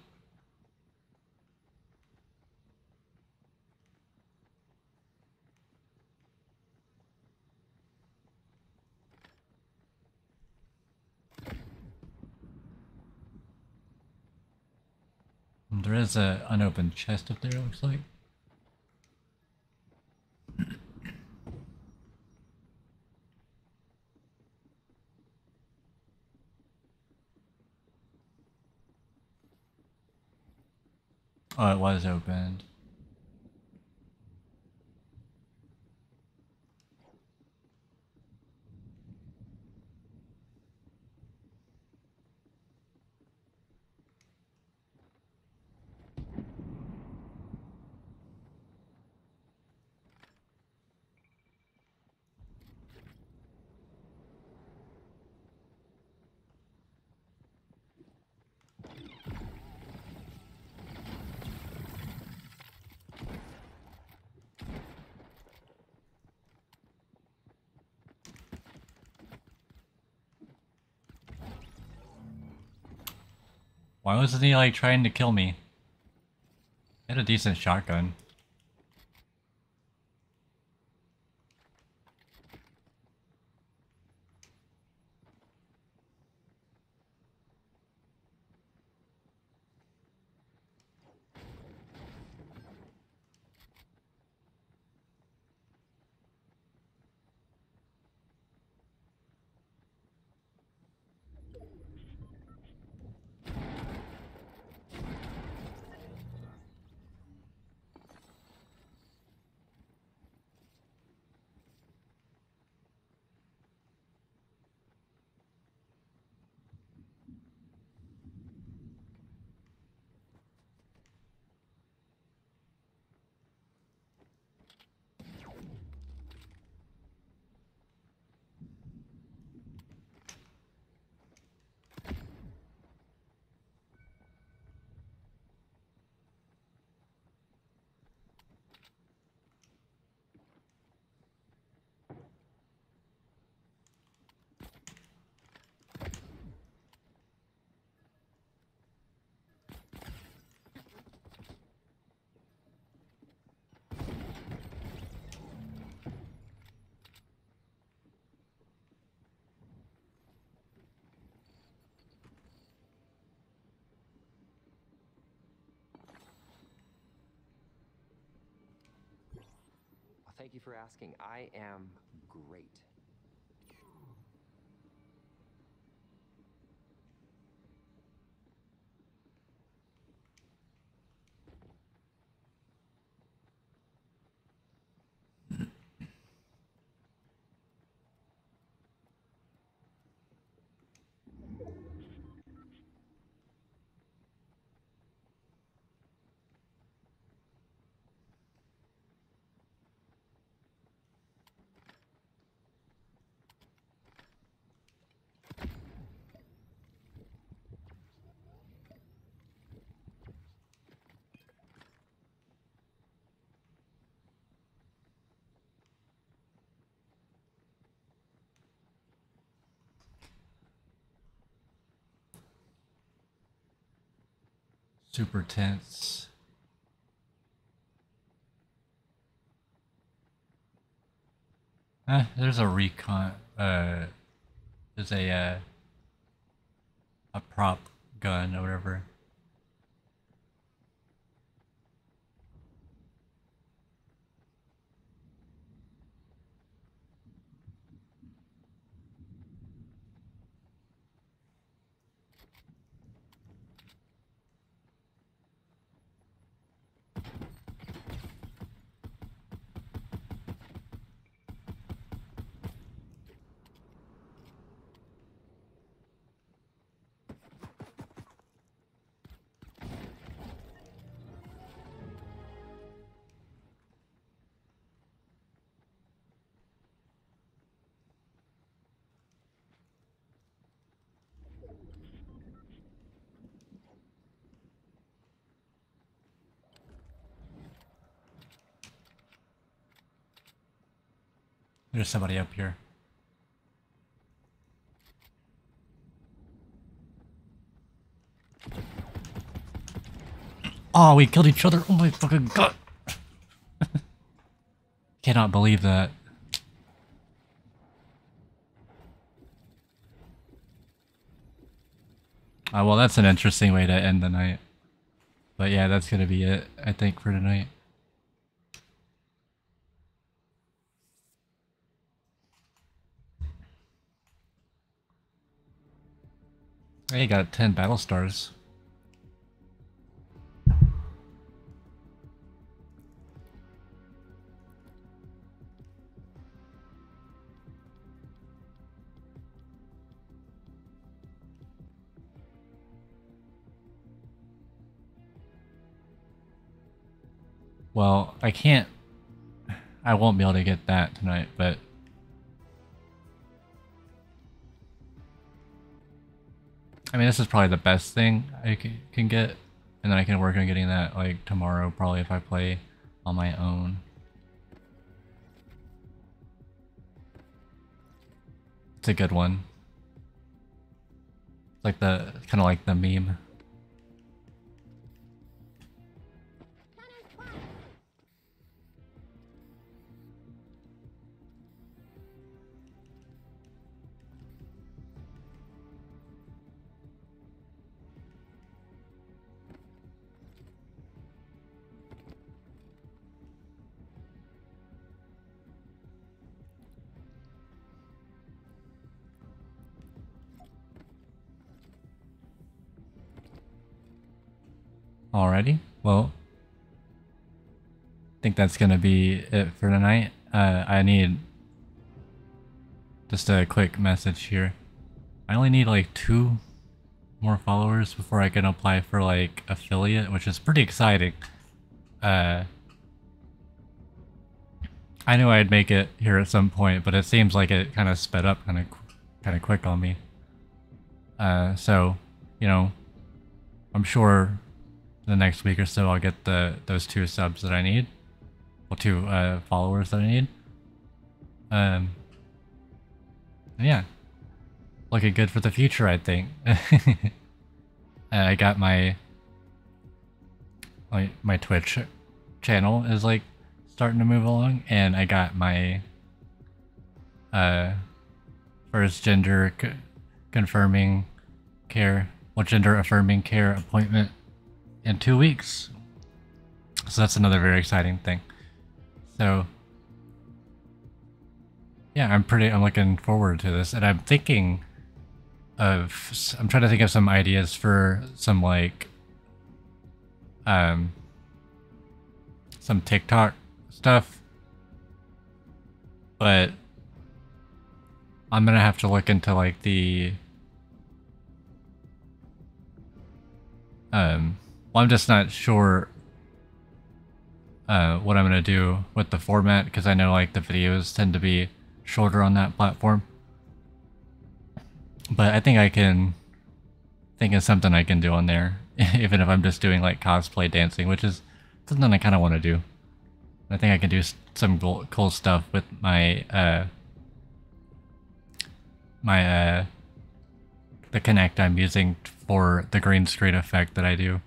There is an unopened chest up there, it looks like. Oh, it was opened. Why wasn't he like trying to kill me? He had a decent shotgun. Well, thank you for asking. I am great. Super tense. There's a recon. There's a prop gun or whatever. There's somebody up here. Oh, we killed each other. Oh my fucking god. Cannot believe that. Well, that's an interesting way to end the night. But yeah, that's gonna be it, I think, for tonight. Hey, got 10 battle stars. Well, I won't be able to get that tonight, but I mean, this is probably the best thing I can get, and then I can work on getting that like tomorrow, probably if I play on my own. It's a good one. It's like kind of like the meme. Alrighty, well, I think that's gonna be it for tonight. I need just a quick message here. I only need like 2 more followers before I can apply for like affiliate, which is pretty exciting. I knew I'd make it here at some point, but it seems like it kind of sped up kind of quick on me. So, you know, I'm sure the next week or so I'll get those 2 subs that I need. Well, 2 followers that I need. Yeah. Looking good for the future, I think. I got my Twitch channel is like starting to move along, and I got my first gender affirming care appointment in 2 weeks. So that's another very exciting thing. So yeah, I'm looking forward to this, and I'm trying to think of some ideas for some like some TikTok stuff, but I'm gonna have to look into like the well, I'm just not sure what I'm gonna do with the format, because I know like the videos tend to be shorter on that platform. But I think I can think of something I can do on there, even if I'm just doing like cosplay dancing, which is something I kind of want to do. I think I can do some cool stuff with my the Kinect I'm using for the green screen effect that I do.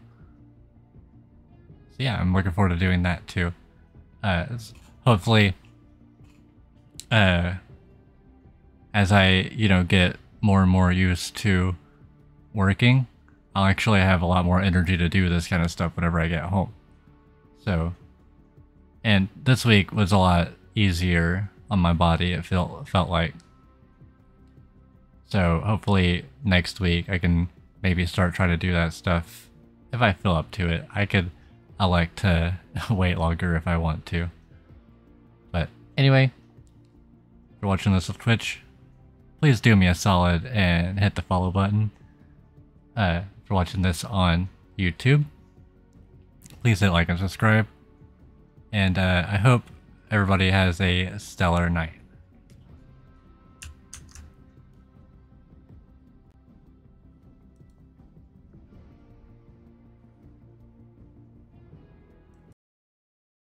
So yeah, I'm looking forward to doing that too. Hopefully, as I, get more and more used to working, I'll actually have a lot more energy to do this kind of stuff whenever I get home. So, and this week was a lot easier on my body, it felt like. So hopefully next week I can maybe start trying to do that stuff if I feel up to it. I like to wait longer if I want to. But anyway, if you're watching this with Twitch, please do me a solid and hit the follow button. If you're watching this on YouTube, please hit like and subscribe. And I hope everybody has a stellar night.